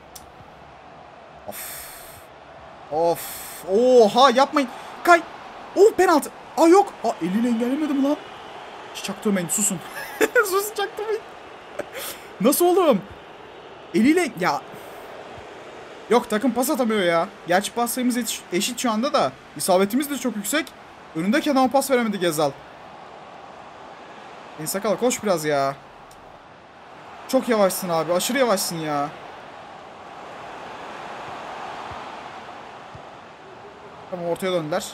[SPEAKER 1] Of. Of. Oha yapmayın. Kay. Oh penaltı. Aa yok. Aa eliyle engellemedim lan. Hiç çaktırmayın susun. Susun çaktırmayın. Nasıl oğlum? Eliyle ya. Yok takım pas atamıyor ya. Gerçi pas sayımız eşit şu anda da. İsabetimiz de çok yüksek. Önündeki adama pas veremedi Gezal. En Sakala koş biraz ya. Çok yavaşsın abi. Aşırı yavaşsın ya. Tamam, ortaya döndüler.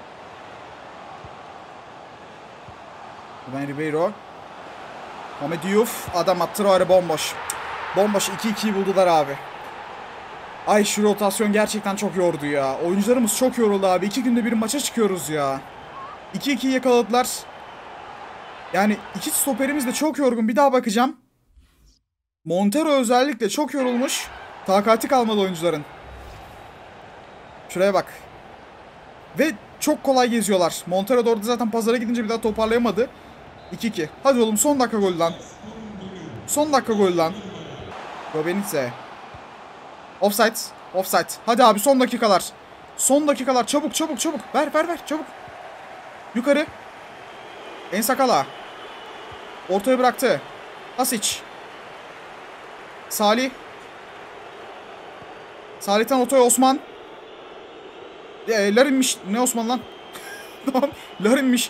[SPEAKER 1] Ben Ribeiro. Mehmet Diouf. Adam attı öyle bomboş. Bomboş iki ikiyi buldular abi. Ay şu rotasyon gerçekten çok yordu ya. Oyuncularımız çok yoruldu abi. İki günde bir maça çıkıyoruz ya. iki ikiyi yakaladılar. Yani iki stoperimiz de çok yorgun. Bir daha bakacağım. Montero özellikle çok yorulmuş. Takati kalmadı oyuncuların. Şuraya bak. Ve çok kolay geziyorlar. Montero da orada zaten pazara gidince bir daha toparlayamadı. iki iki. Hadi oğlum, son dakika golü lan. Son dakika golü lan. Gobenize. Offside. Offside. Hadi abi, son dakikalar. Son dakikalar. Çabuk çabuk çabuk. Ver ver ver çabuk. Yukarı. Ensakala. Ortaya bıraktı. Asic. Salih. Salih'ten Otoy Osman. E, Larin'miş. Ne Osman lan? Tamam. Larin'miş.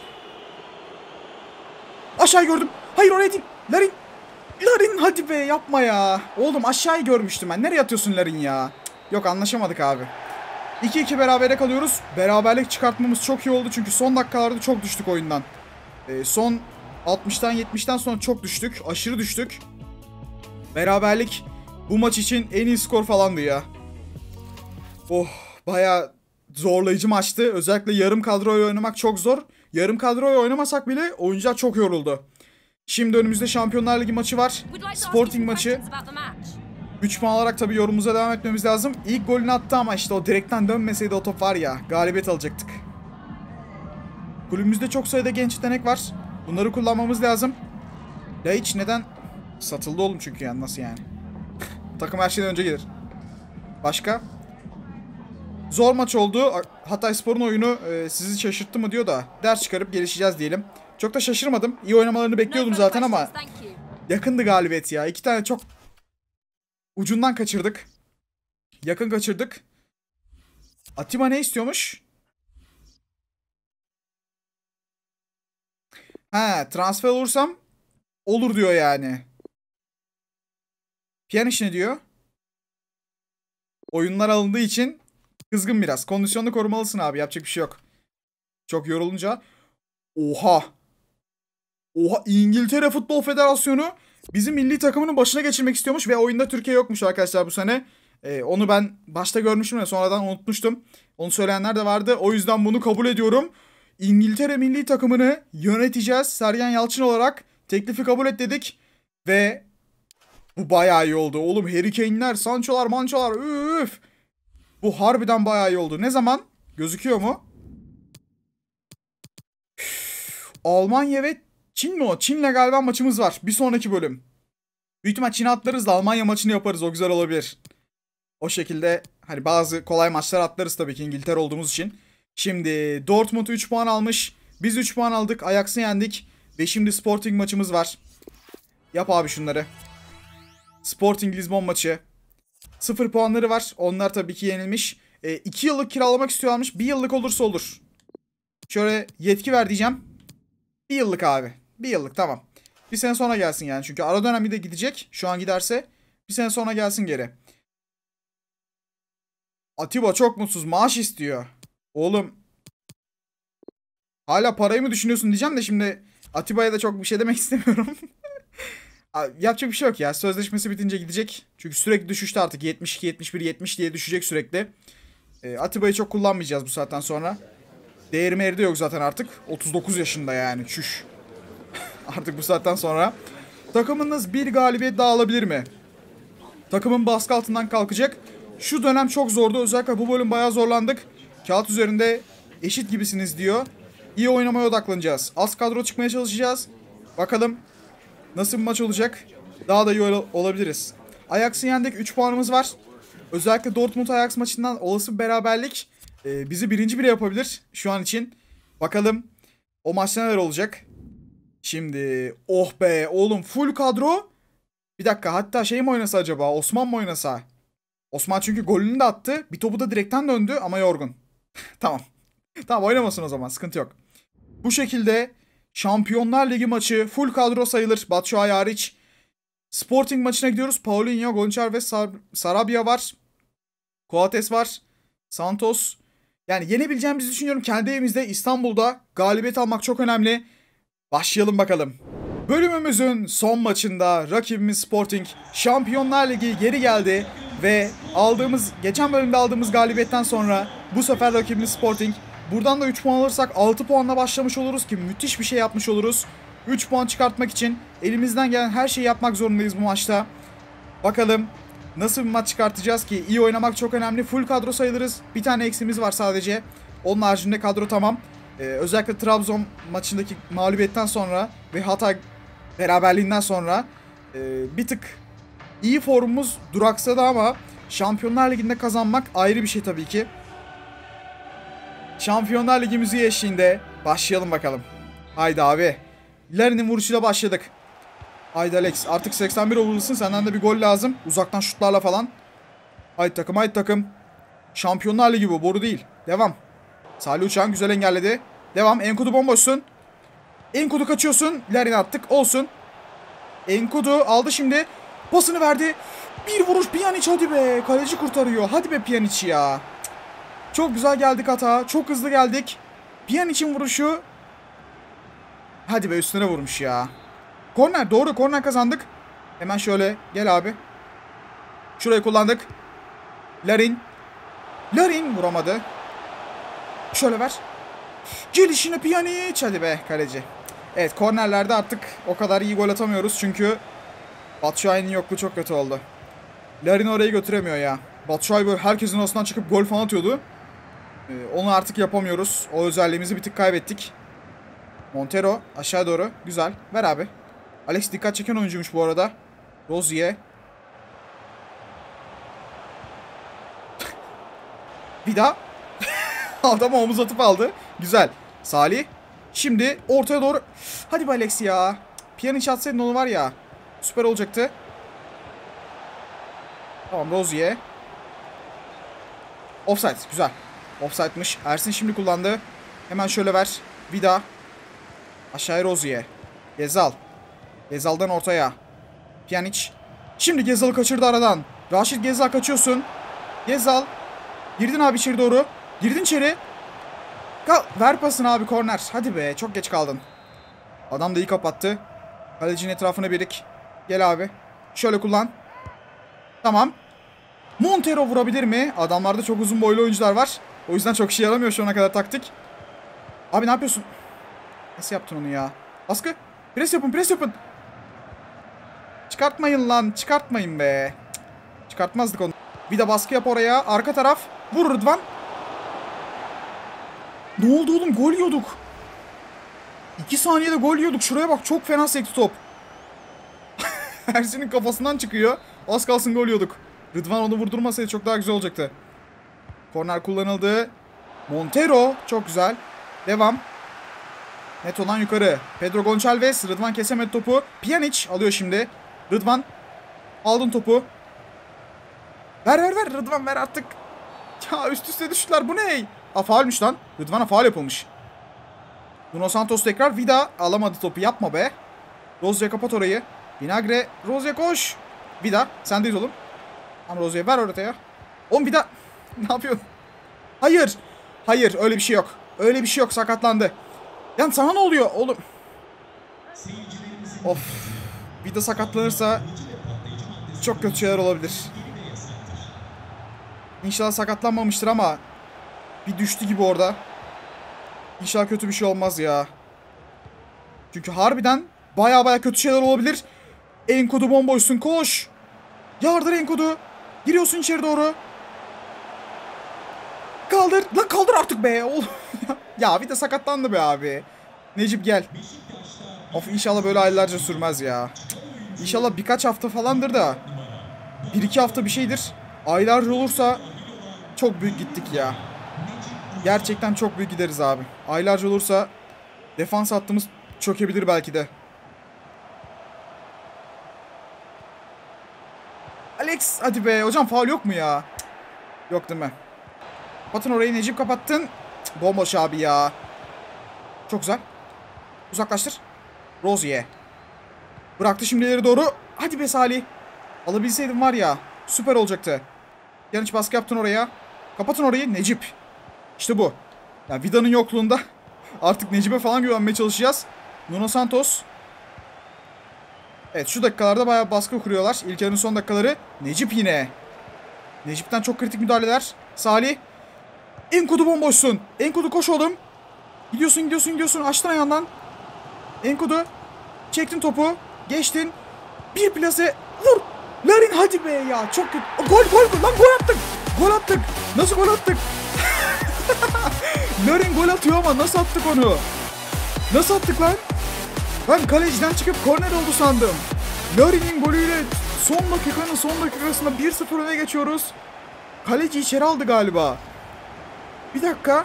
[SPEAKER 1] Aşağı gördüm. Hayır, oraya değil. Larin. Larin, hadi be, yapma ya. Oğlum aşağıyı görmüştüm ben. Nereye atıyorsun Larin ya? Yok, anlaşamadık abi. iki iki berabere kalıyoruz. Beraberlik çıkartmamız çok iyi oldu. Çünkü son dakikalarda çok düştük oyundan. E, son altmıştan yetmişten sonra çok düştük. Aşırı düştük. Beraberlik bu maç için en iyi skor falandı ya. Oh, bayağı zorlayıcı maçtı. Özellikle yarım kadroyla oynamak çok zor. Yarım kadroyla oynamasak bile oyuncular çok yoruldu. Şimdi önümüzde Şampiyonlar Ligi maçı var. Sporting maçı. üç puan alarak tabii yorumumuza devam etmemiz lazım. İlk golünü attı ama işte o direkten dönmeseydi o top var ya, galibiyet alacaktık. Kulübümüzde çok sayıda genç yetenek var. Bunları kullanmamız lazım. Laiç neden? Satıldı oğlum çünkü, yani nasıl yani? Takım her şeyden önce gelir. Başka? Zor maç oldu. Hatayspor'un oyunu e, sizi şaşırttı mı diyor da ders çıkarıp gelişeceğiz diyelim. Çok da şaşırmadım. İyi oynamalarını bekliyordum zaten ama yakındı galibiyet ya. İki tane çok ucundan kaçırdık. Yakın kaçırdık. Atiba ne istiyormuş? Ha, transfer olursam olur diyor yani. Pjanic ne diyor? Oyunlar alındığı için kızgın biraz. Kondisyonunu korumalısın abi. Yapacak bir şey yok. Çok yorulunca. Oha. Oha, İngiltere Futbol Federasyonu bizim milli takımının başına geçirmek istiyormuş ve oyunda Türkiye yokmuş arkadaşlar bu sene. Ee, onu ben başta görmüştüm ve sonradan unutmuştum. Onu söyleyenler de vardı. O yüzden bunu kabul ediyorum. İngiltere milli takımını yöneteceğiz. Sergen Yalçın olarak teklifi kabul et dedik. Ve bu bayağı iyi oldu. Oğlum Harry Kane'ler, Sancho'lar, Mancho'lar. Üf. Bu harbiden bayağı iyi oldu. Ne zaman? Gözüküyor mu? Üf. Almanya ve Çin mi o? Çin'le galiba maçımız var. Bir sonraki bölüm. Büyük ihtimal Çin'e atlarız da Almanya maçını yaparız. O güzel olabilir. O şekilde hani bazı kolay maçlar atlarız tabii ki İngiltere olduğumuz için. Şimdi Dortmund üç puan almış. Biz üç puan aldık. Ajax'ı yendik. Ve şimdi Sporting maçımız var. Yap abi şunları. Sporting Lisbon maçı. sıfır puanları var. Onlar tabii ki yenilmiş. iki yıllık kiralamak istiyorlarmış. bir yıllık olursa olur. Şöyle yetki ver diyeceğim. bir yıllık abi. bir yıllık, tamam. Bir sene sonra gelsin yani. Çünkü ara dönem bir de gidecek. Şu an giderse bir sene sonra gelsin geri. Atiba çok mutsuz. Maaş istiyor. Oğlum. Hala parayı mı düşünüyorsun diyeceğim de şimdi Atiba'ya da çok bir şey demek istemiyorum. Yapacak bir şey yok ya. Sözleşmesi bitince gidecek. Çünkü sürekli düşüşte artık. yetmiş iki, yetmiş bir, yetmiş diye düşecek sürekli. E, Atiba'yı çok kullanmayacağız bu saatten sonra. Değeri meri de yok zaten artık. otuz dokuz yaşında yani. Çüş. Artık bu saatten sonra. Takımınız bir galibiyet daha alabilir mi? Takımın baskı altından kalkacak. Şu dönem çok zordu. Özellikle bu bölüm bayağı zorlandık. Kağıt üzerinde eşit gibisiniz diyor. İyi oynamaya odaklanacağız. Az kadro çıkmaya çalışacağız. Bakalım nasıl bir maç olacak. Daha da iyi ol- olabiliriz. Ajax'ı yendik. üç puanımız var. Özellikle Dortmund Ajax maçından olası bir beraberlik e, bizi birinci bile yapabilir şu an için. Bakalım o maçta neler olacak. Şimdi oh be oğlum, full kadro. Bir dakika, hatta şey mi oynasa acaba? Osman mı oynasa? Osman çünkü golünü de attı. Bir topu da direkten döndü ama yorgun. Tamam. Tamam, oynamasın o zaman, sıkıntı yok. Bu şekilde Şampiyonlar Ligi maçı full kadro sayılır. Batshuayi hariç. Sporting maçına gidiyoruz. Paulinho, Gonçalves ve Sar Sarabia var. Coates var. Santos. Yani yenebileceğimizi düşünüyorum. Kendi evimizde İstanbul'da galibiyet almak çok önemli. Başlayalım bakalım. Bölümümüzün son maçında rakibimiz Sporting Şampiyonlar Ligi geri geldi ve aldığımız geçen bölümde aldığımız galibiyetten sonra bu sefer rakibimiz Sporting. Buradan da üç puan alırsak altı puanla başlamış oluruz ki müthiş bir şey yapmış oluruz. üç puan çıkartmak için elimizden gelen her şeyi yapmak zorundayız bu maçta. Bakalım nasıl bir maç çıkartacağız ki? İyi oynamak çok önemli. Full kadro sayılırız. Bir tane eksimiz var sadece. Onun haricinde kadro tamam. Ee, özellikle Trabzon maçındaki mağlubiyetten sonra ve Hatay beraberliğinden sonra e, bir tık iyi formumuz duraksadı ama Şampiyonlar Ligi'nde kazanmak ayrı bir şey tabii ki. Şampiyonlar Ligi müziği eşliğinde başlayalım bakalım. Haydi abi. Larin'in vuruşuyla başladık. Haydi Alex. Artık seksen bir overall'sın. Senden de bir gol lazım. Uzaktan şutlarla falan. Haydi takım, haydi takım. Şampiyonlar Ligi bu. Boru değil. Devam. Salih Uçan güzel engelledi. Devam. Enkudu bomboşsun. Enkudu kaçıyorsun. Larin attık. Olsun. Enkudu aldı şimdi. Pasını verdi. Bir vuruş Pjanic, hadi be. Kaleci kurtarıyor. Hadi be Pjanic ya. Çok güzel geldik hata. Çok hızlı geldik. Pjanic'in vuruşu. Hadi be, üstüne vurmuş ya. Korner, doğru, korner kazandık. Hemen şöyle gel abi. Şurayı kullandık. Larin. Larin vuramadı. Şöyle ver. Gelişine Pjanic. Hadi be kaleci. Evet, kornerlerde artık o kadar iyi gol atamıyoruz. Çünkü Batshuayi'nin yokluğu çok kötü oldu. Larin orayı götüremiyor ya. Batshuayi böyle herkesin arasından çıkıp gol falan atıyordu. Ee, onu artık yapamıyoruz. O özelliğimizi bir tık kaybettik. Montero aşağı doğru. Güzel. Ver abi. Alex dikkat çeken oyuncuymuş bu arada. Rozier. Bir daha. Adam omuz atıp aldı. Güzel. Salih. Şimdi ortaya doğru. Hadi be Alex ya. Pjanic atsaydın onu var ya. Süper olacaktı. Tamam, Rozier. Offside. Güzel. Offside'mış. Ersin şimdi kullandı. Hemen şöyle ver. Vida. Aşağıya Rozier. Gezal. Gezal'dan ortaya. Pjanic. Şimdi Gezal'ı kaçırdı aradan. Raşit Gezal kaçıyorsun. Gezal. Girdin abi içeri doğru. Girdin içeri. Kal. Ver pasını abi, korner. Hadi be, çok geç kaldın. Adam da iyi kapattı. Kalecinin etrafına birik. Gel abi. Şöyle kullan. Tamam. Montero vurabilir mi? Adamlarda çok uzun boylu oyuncular var. O yüzden çok işe yaramıyor şu ana kadar taktik. Abi ne yapıyorsun? Nasıl yaptın onu ya? Baskı. Pres yapın, pres yapın. Çıkartmayın lan. Çıkartmayın be. Çıkartmazdık onu. Bir de baskı yap oraya. Arka taraf. Vur Rıdvan. Ne oldu oğlum? Gol yiyorduk. iki saniyede gol yiyorduk. Şuraya bak. Çok fena sekti top. Ersin'in kafasından çıkıyor. Az kalsın gol yiyorduk. Rıdvan onu vurdurmasaydı çok daha güzel olacaktı. Korner kullanıldı. Montero. Çok güzel. Devam. Neto'dan yukarı. Pedro Gonçalves. Rıdvan kesemedi topu. Pjanic alıyor şimdi. Rıdvan. Aldın topu. Ver ver ver. Rıdvan ver artık. Ya üst üste düştüler. Bu ne? Aa, faulmüş lan. Rıdvan'a faul yapılmış. Nuno Santos tekrar. Vida alamadı topu. Yapma be. Rozier kapat orayı. Vinagre. Rozier koş. Vida. Sendeyiz oğlum. Ama Rozier ver ortaya. Oğlum Vida. Ne yapıyorsun? Hayır. Hayır, öyle bir şey yok. Öyle bir şey yok. Sakatlandı. Yani sana ne oluyor oğlum? Of. Bir de sakatlanırsa çok kötü şeyler olabilir. İnşallah sakatlanmamıştır ama bir düştü gibi orada. İnşallah kötü bir şey olmaz ya. Çünkü harbiden baya baya kötü şeyler olabilir. Enkudu bomboşsun, koş. Yardır Enkudu. Giriyorsun içeri doğru. Kaldır. Lan kaldır artık be. Oğlum. Ya bir de sakatlandı be abi. Necip gel. Of, inşallah böyle aylarca sürmez ya. İnşallah birkaç hafta falandır da. Bir iki hafta bir şeydir. Aylarca olursa çok büyük gittik ya. Gerçekten çok büyük gideriz abi. Aylarca olursa defans hattımız çökebilir belki de. Alex hadi be hocam, faul yok mu ya? Yok değil mi? Kapatın orayı, Necip kapattın. Bomboş abi ya. Çok güzel. Uzaklaştır. Rozier. Bıraktı şimdi ileri doğru. Hadi be Salih. Alabilseydim var ya, süper olacaktı. Yanlış baskı yaptın oraya. Kapatın orayı Necip. İşte bu. Yani Vida'nın yokluğunda artık Necip'e falan güvenmeye çalışacağız. Nuno Santos. Evet, şu dakikalarda bayağı baskı kuruyorlar. İlk yarının son dakikaları. Necip yine. Necip'ten çok kritik müdahaleler. Salih. Enkudu bomboşsun. Enkudu koş oğlum. Gidiyorsun gidiyorsun gidiyorsun. Açtın ayağından. Enkudu. Çektin topu. Geçtin. Bir plase. Vur. Larin hadi be ya. Çok kötü. Gol gol. Lan gol attık. Gol attık. Nasıl gol attık? Larin gol atıyor ama nasıl attık onu? Nasıl attık lan? Ben kaleciden çıkıp korner oldu sandım. Larin'in golüyle son dakikanın son dakikasında bir sıfır öne geçiyoruz. Kaleci içeri aldı galiba. Bir dakika.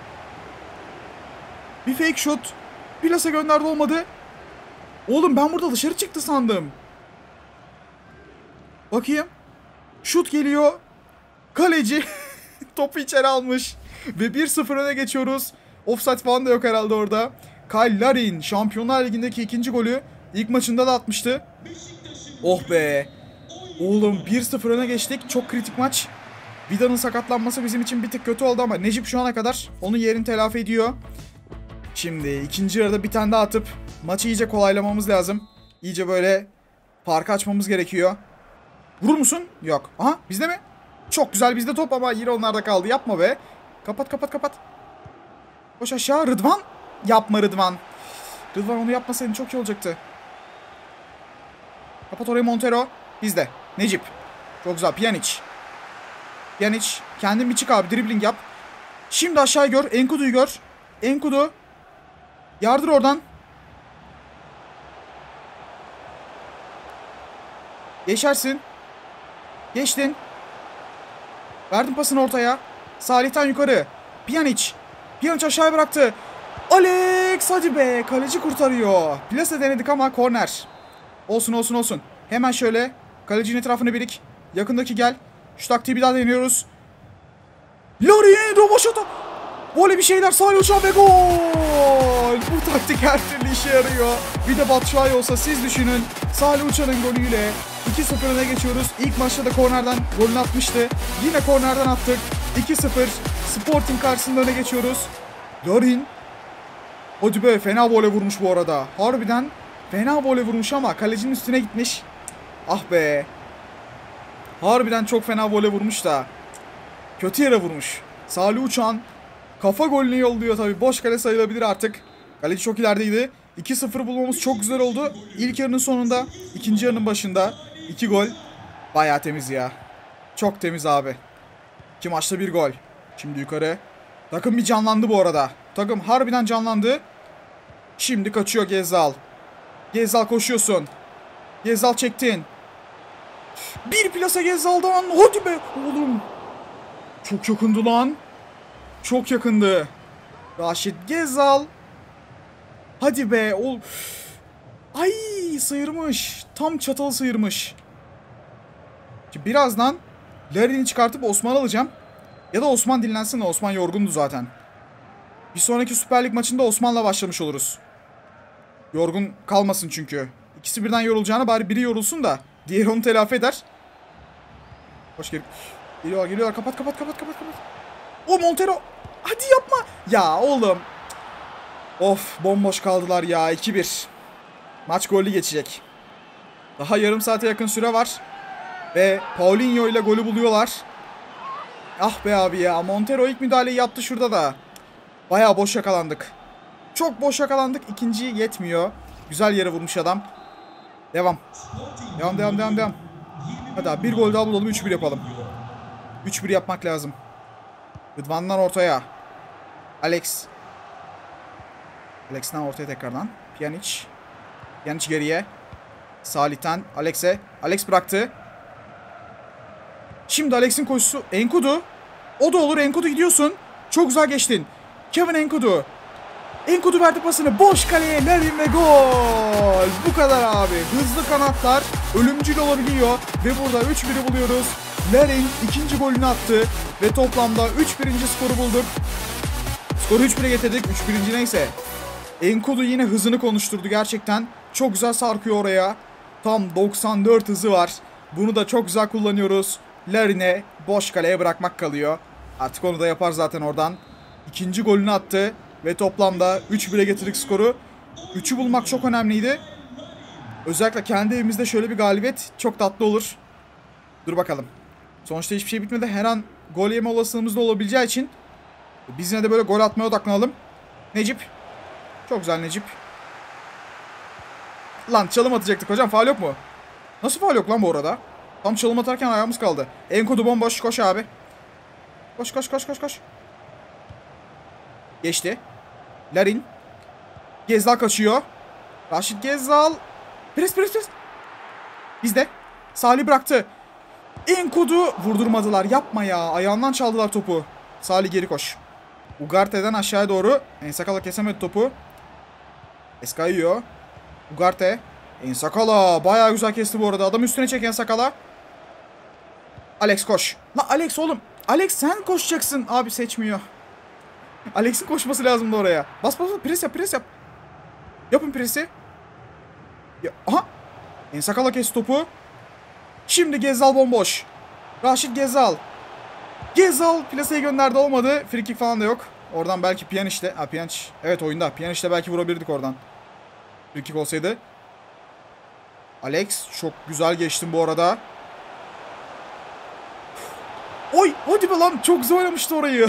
[SPEAKER 1] Bir fake shot. Plase gönderdi, olmadı. Oğlum ben burada dışarı çıktı sandım. Bakayım. Şut geliyor. Kaleci topu içeri almış. Ve bir sıfır öne geçiyoruz. Offside falan da yok herhalde orada. Kyle Larin Şampiyonlar Ligi'ndeki ikinci golü ilk maçında da atmıştı. Oh be. Oğlum bir sıfır öne geçtik. Çok kritik maç. Vida'nın sakatlanması bizim için bir tık kötü oldu ama Necip şu ana kadar onun yerini telafi ediyor. Şimdi ikinci yarıda bir tane daha atıp maçı iyice kolaylamamız lazım. İyice böyle farkı açmamız gerekiyor. Vurur musun? Yok. Aha, bizde mi? Çok güzel, bizde top ama yine onlarda kaldı. Yapma be. Kapat kapat kapat. Koş aşağı. Rıdvan. Yapma Rıdvan. Rıdvan onu yapmasaydın çok iyi olacaktı. Kapat orayı Montero. Bizde. Necip. Çok güzel. Pjanic. Pjanic. Kendin bir çık abi. Dribbling yap. Şimdi aşağıya gör. Enkudu'yu gör. Enkudu. Yardır oradan. Geçersin. Geçtin. Verdin pasını ortaya. Salih'ten yukarı. Pjanic. Pjanic aşağıya bıraktı. Alex hadi be. Kaleci kurtarıyor. Plase denedik ama korner. Olsun olsun olsun. Hemen şöyle. Kalecinin etrafına birik. Yakındaki gel. Şu taktiği bir daha deniyoruz. Larin Roboşata. Böyle bir şeyler. Salih Uçan ve gol. Bu taktik her türlü işe yarıyor. Bir de Batshuayi olsa siz düşünün. Salih Uçan'ın golüyle iki sıfır öne geçiyoruz. İlk maçta da kornerden golünü atmıştı. Yine kornerden attık. iki sıfır. Sporting karşısında öne geçiyoruz. Larin. Hadi be, fena voley vurmuş bu arada. Harbiden fena voley vurmuş ama kalecinin üstüne gitmiş. Ah be. Harbiden çok fena voley vurmuş da. Kötü yere vurmuş. Salih Uçan kafa golünü yolluyor tabii. Boş kale sayılabilir artık. Kaleci çok ilerideydi. iki sıfır bulmamız çok güzel oldu. İlk yarının sonunda, ikinci yarının başında iki gol. Bayağı temiz ya. Çok temiz abi. İki maçta bir gol. Şimdi yukarı. Takım bir canlandı bu arada. Takım harbiden canlandı. Şimdi kaçıyor Gezzal. Gezzal koşuyorsun. Gezzal çektin. Bir plase Gezzal'dan. Hadi be oğlum. Çok yakındı lan. Çok yakındı. Raşit Gezzal. Hadi be. Ol. Ay, sıyırmış. Tam çatalı sıyırmış. Şimdi birazdan Larin'i çıkartıp Osman alacağım. Ya da Osman dinlensin de, Osman yorgundu zaten. Bir sonraki Süper Lig maçında Osman'la başlamış oluruz. Yorgun kalmasın çünkü. İkisi birden yorulacağına bari biri yorulsun da diğeri onu telafi eder. Hoş geldin. Geliyorlar geliyorlar. Kapat kapat kapat kapat kapat. O Montero. Hadi yapma. Ya oğlum. Of, bomboş kaldılar ya. iki bir. Maç gollü geçecek. Daha yarım saate yakın süre var. Ve Paulinho ile golü buluyorlar. Ah be abi ya. Montero ilk müdahaleyi yaptı şurada da. Bayağı boş yakalandık. Çok boş yakalandık. İkinci yetmiyor. Güzel yere vurmuş adam. Devam. Devam devam devam devam. Hadi abi bir gol daha bulalım. üç bir yapalım. üç bir yapmak lazım. Rıdvan'dan ortaya. Alex. Alex'ten ortaya tekrardan. Pjanic. Pjanic geriye. Salih'ten Alex'e. Alex bıraktı. Şimdi Alex'in koşusu. Enkudu. O da olur. Enkudu gidiyorsun. Çok güzel geçtin. Kevin Enkudu. Enkudu verdi pasını. Boş kaleye Larin ve gol. Bu kadar abi. Hızlı kanatlar ölümcül olabiliyor. Ve burada üç biri buluyoruz. Larin ikinci golünü attı. Ve toplamda üç birinci skoru bulduk. Skoru üç bire getirdik. üç birinci neyse. Enkudu yine hızını konuşturdu gerçekten. Çok güzel sarkıyor oraya. Tam doksan dört hızı var. Bunu da çok güzel kullanıyoruz. Larin'e boş kaleye bırakmak kalıyor. Artık onu da yapar zaten oradan. ikinci golünü attı. Ve toplamda üç bire getirdik skoru. üçü bulmak çok önemliydi. Özellikle kendi evimizde şöyle bir galibiyet çok tatlı olur. Dur bakalım. Sonuçta hiçbir şey bitmedi. Her an gol yeme olasılığımız da olabileceği için biz yine de böyle gol atmaya odaklanalım. Necip. Çok güzel Necip. Lan çalım atacaktık hocam. Faul yok mu? Nasıl faul yok lan bu arada? Tam çalım atarken ayağımız kaldı. Enkodu bomboş. Koş abi. Koş koş koş koş koş. Geçti. Larin. Gezzal kaçıyor. Raşit Gezzal. Pres pres pres. Bizde. Salih bıraktı. Enkodu vurdurmadılar. Yapma ya. Ayağından çaldılar topu. Salih geri koş. Ugarte'den aşağıya doğru. Ensakala kesemedi topu. Escayio. Ugarte. Ensakala. Bayağı güzel kesti bu arada. Adam üstüne çek Ensakala. Alex koş. La Alex oğlum. Alex sen koşacaksın. Abi seçmiyor. Alex'in koşması lazımdı oraya. Bas bas bas. Pres yap pres yap. Yapın presi. Ya, aha. Ensakala kesti topu. Şimdi Gezzal bomboş. Raşit Gezzal. Gezzal plaseye gönderdi, olmadı. Free kick falan da yok. Oradan belki Pjanic'le. Ha Pjanic. Evet oyunda. Pjanic'le belki vurabilirdik oradan. Free kick olsaydı. Alex çok güzel geçtin bu arada. Oy hadi be lan, çok güzel oynamıştı orayı.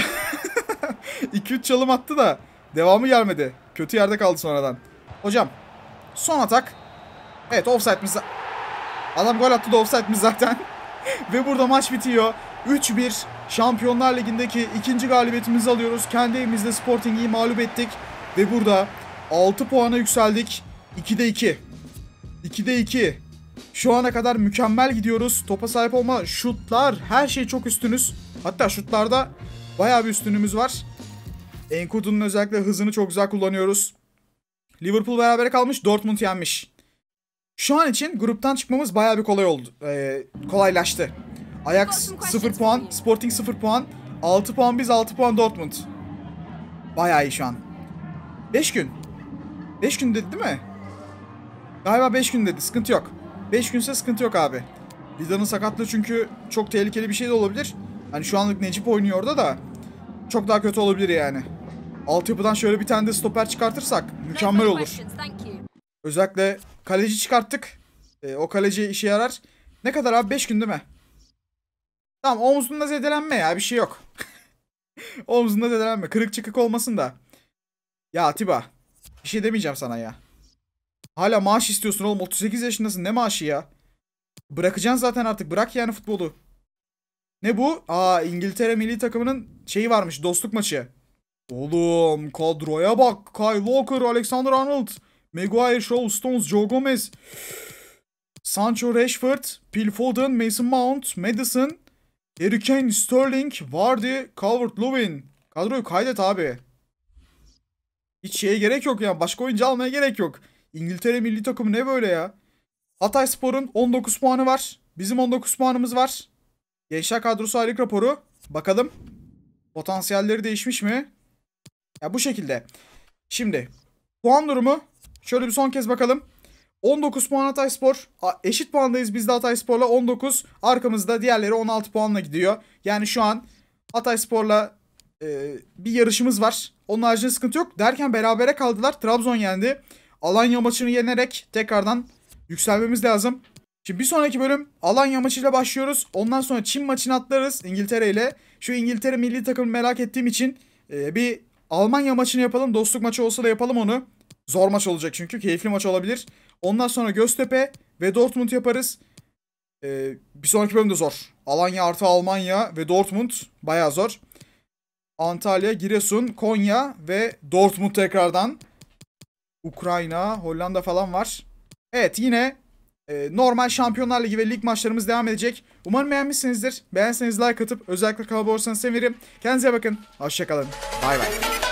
[SPEAKER 1] iki üç çalım attı da devamı gelmedi. Kötü yerde kaldı sonradan. Hocam son atak. Evet offside'miz. Adam gol attı da offside'miz zaten. Ve burada maç bitiyor. üç bir Şampiyonlar Ligi'ndeki ikinci galibiyetimizi alıyoruz. Kendi evimizde Sporting'i mağlup ettik. Ve burada altı puana yükseldik. ikide iki. ikide iki. Şu ana kadar mükemmel gidiyoruz. Topa sahip olma, şutlar, her şey çok üstünüz. Hatta şutlarda bayağı bir üstünümüz var. Enkudu'nun özellikle hızını çok güzel kullanıyoruz. Liverpool berabere kalmış, Dortmund yenmiş. Şu an için gruptan çıkmamız bayağı bir kolay oldu. Ee, kolaylaştı. Ajax sıfır puan, Sporting sıfır puan, altı puan biz, altı puan Dortmund. Bayağı iyi şu an. beş gün. beş gün dedi değil mi? Galiba beş gün dedi. Sıkıntı yok. beş günse sıkıntı yok abi. Vida'nın sakatlığı çünkü çok tehlikeli bir şey de olabilir. Hani şu anlık Necip oynuyor orada da çok daha kötü olabilir yani. Altyapıdan şöyle bir tane de stoper çıkartırsak mükemmel olur. Özellikle kaleci çıkarttık. E, o kaleci işe yarar. Ne kadar abi? beş gün değil mi? Tamam, omzunda zedelenme ya, bir şey yok. Omzunda zedelenme. Kırık çıkık olmasın da. Ya Atiba, bir şey demeyeceğim sana ya. Hala maaş istiyorsun oğlum, otuz sekiz yaşındasın, ne maaşı ya? Bırakacaksın zaten artık, bırak yani futbolu. Ne bu? Aa, İngiltere milli takımının şeyi varmış, dostluk maçı. Oğlum kadroya bak. Kyle Walker, Alexander Arnold, Maguire, Shaw, Stones, Joe Gomez, Sancho, Rashford, Phil Foden, Mason Mount, Maddison, Harry Kane, Sterling, Vardy, Calvert-Lewin. Kadroyu kaydet abi. Hiç şeye gerek yok ya. Başka oyuncu almaya gerek yok. İngiltere milli takımı ne böyle ya? Hatayspor'un on dokuz puanı var. Bizim on dokuz puanımız var. Gençler kadrosu aylık raporu. Bakalım. Potansiyelleri değişmiş mi? Ya bu şekilde. Şimdi puan durumu. Şöyle bir son kez bakalım. on dokuz puan Hatayspor. Eşit puandayız biz de Hatayspor'la, on dokuz. Arkamızda diğerleri on altı puanla gidiyor. Yani şu an Hatayspor'la e, bir yarışımız var. Onun haricinde sıkıntı yok. Derken berabere kaldılar. Trabzon yendi. Alanya maçını yenerek tekrardan yükselmemiz lazım. Şimdi bir sonraki bölüm Alanya maçıyla başlıyoruz. Ondan sonra Çin maçını atlarız İngiltere ile. Şu İngiltere milli takımı merak ettiğim için e, bir Almanya maçını yapalım. Dostluk maçı olsa da yapalım onu. Zor maç olacak çünkü. Keyifli maç olabilir. Ondan sonra Göztepe ve Dortmund yaparız. Ee, bir sonraki bölüm de zor. Alanya artı Almanya ve Dortmund bayağı zor. Antalya, Giresun, Konya ve Dortmund tekrardan. Ukrayna, Hollanda falan var. Evet, yine e, normal Şampiyonlar Ligi ve lig maçlarımız devam edecek. Umarım beğenmişsinizdir. Beğenseniz like atıp özellikle kanalıma abone olursanız sevinirim. Kendinize bakın. Hoşçakalın. Bay bay.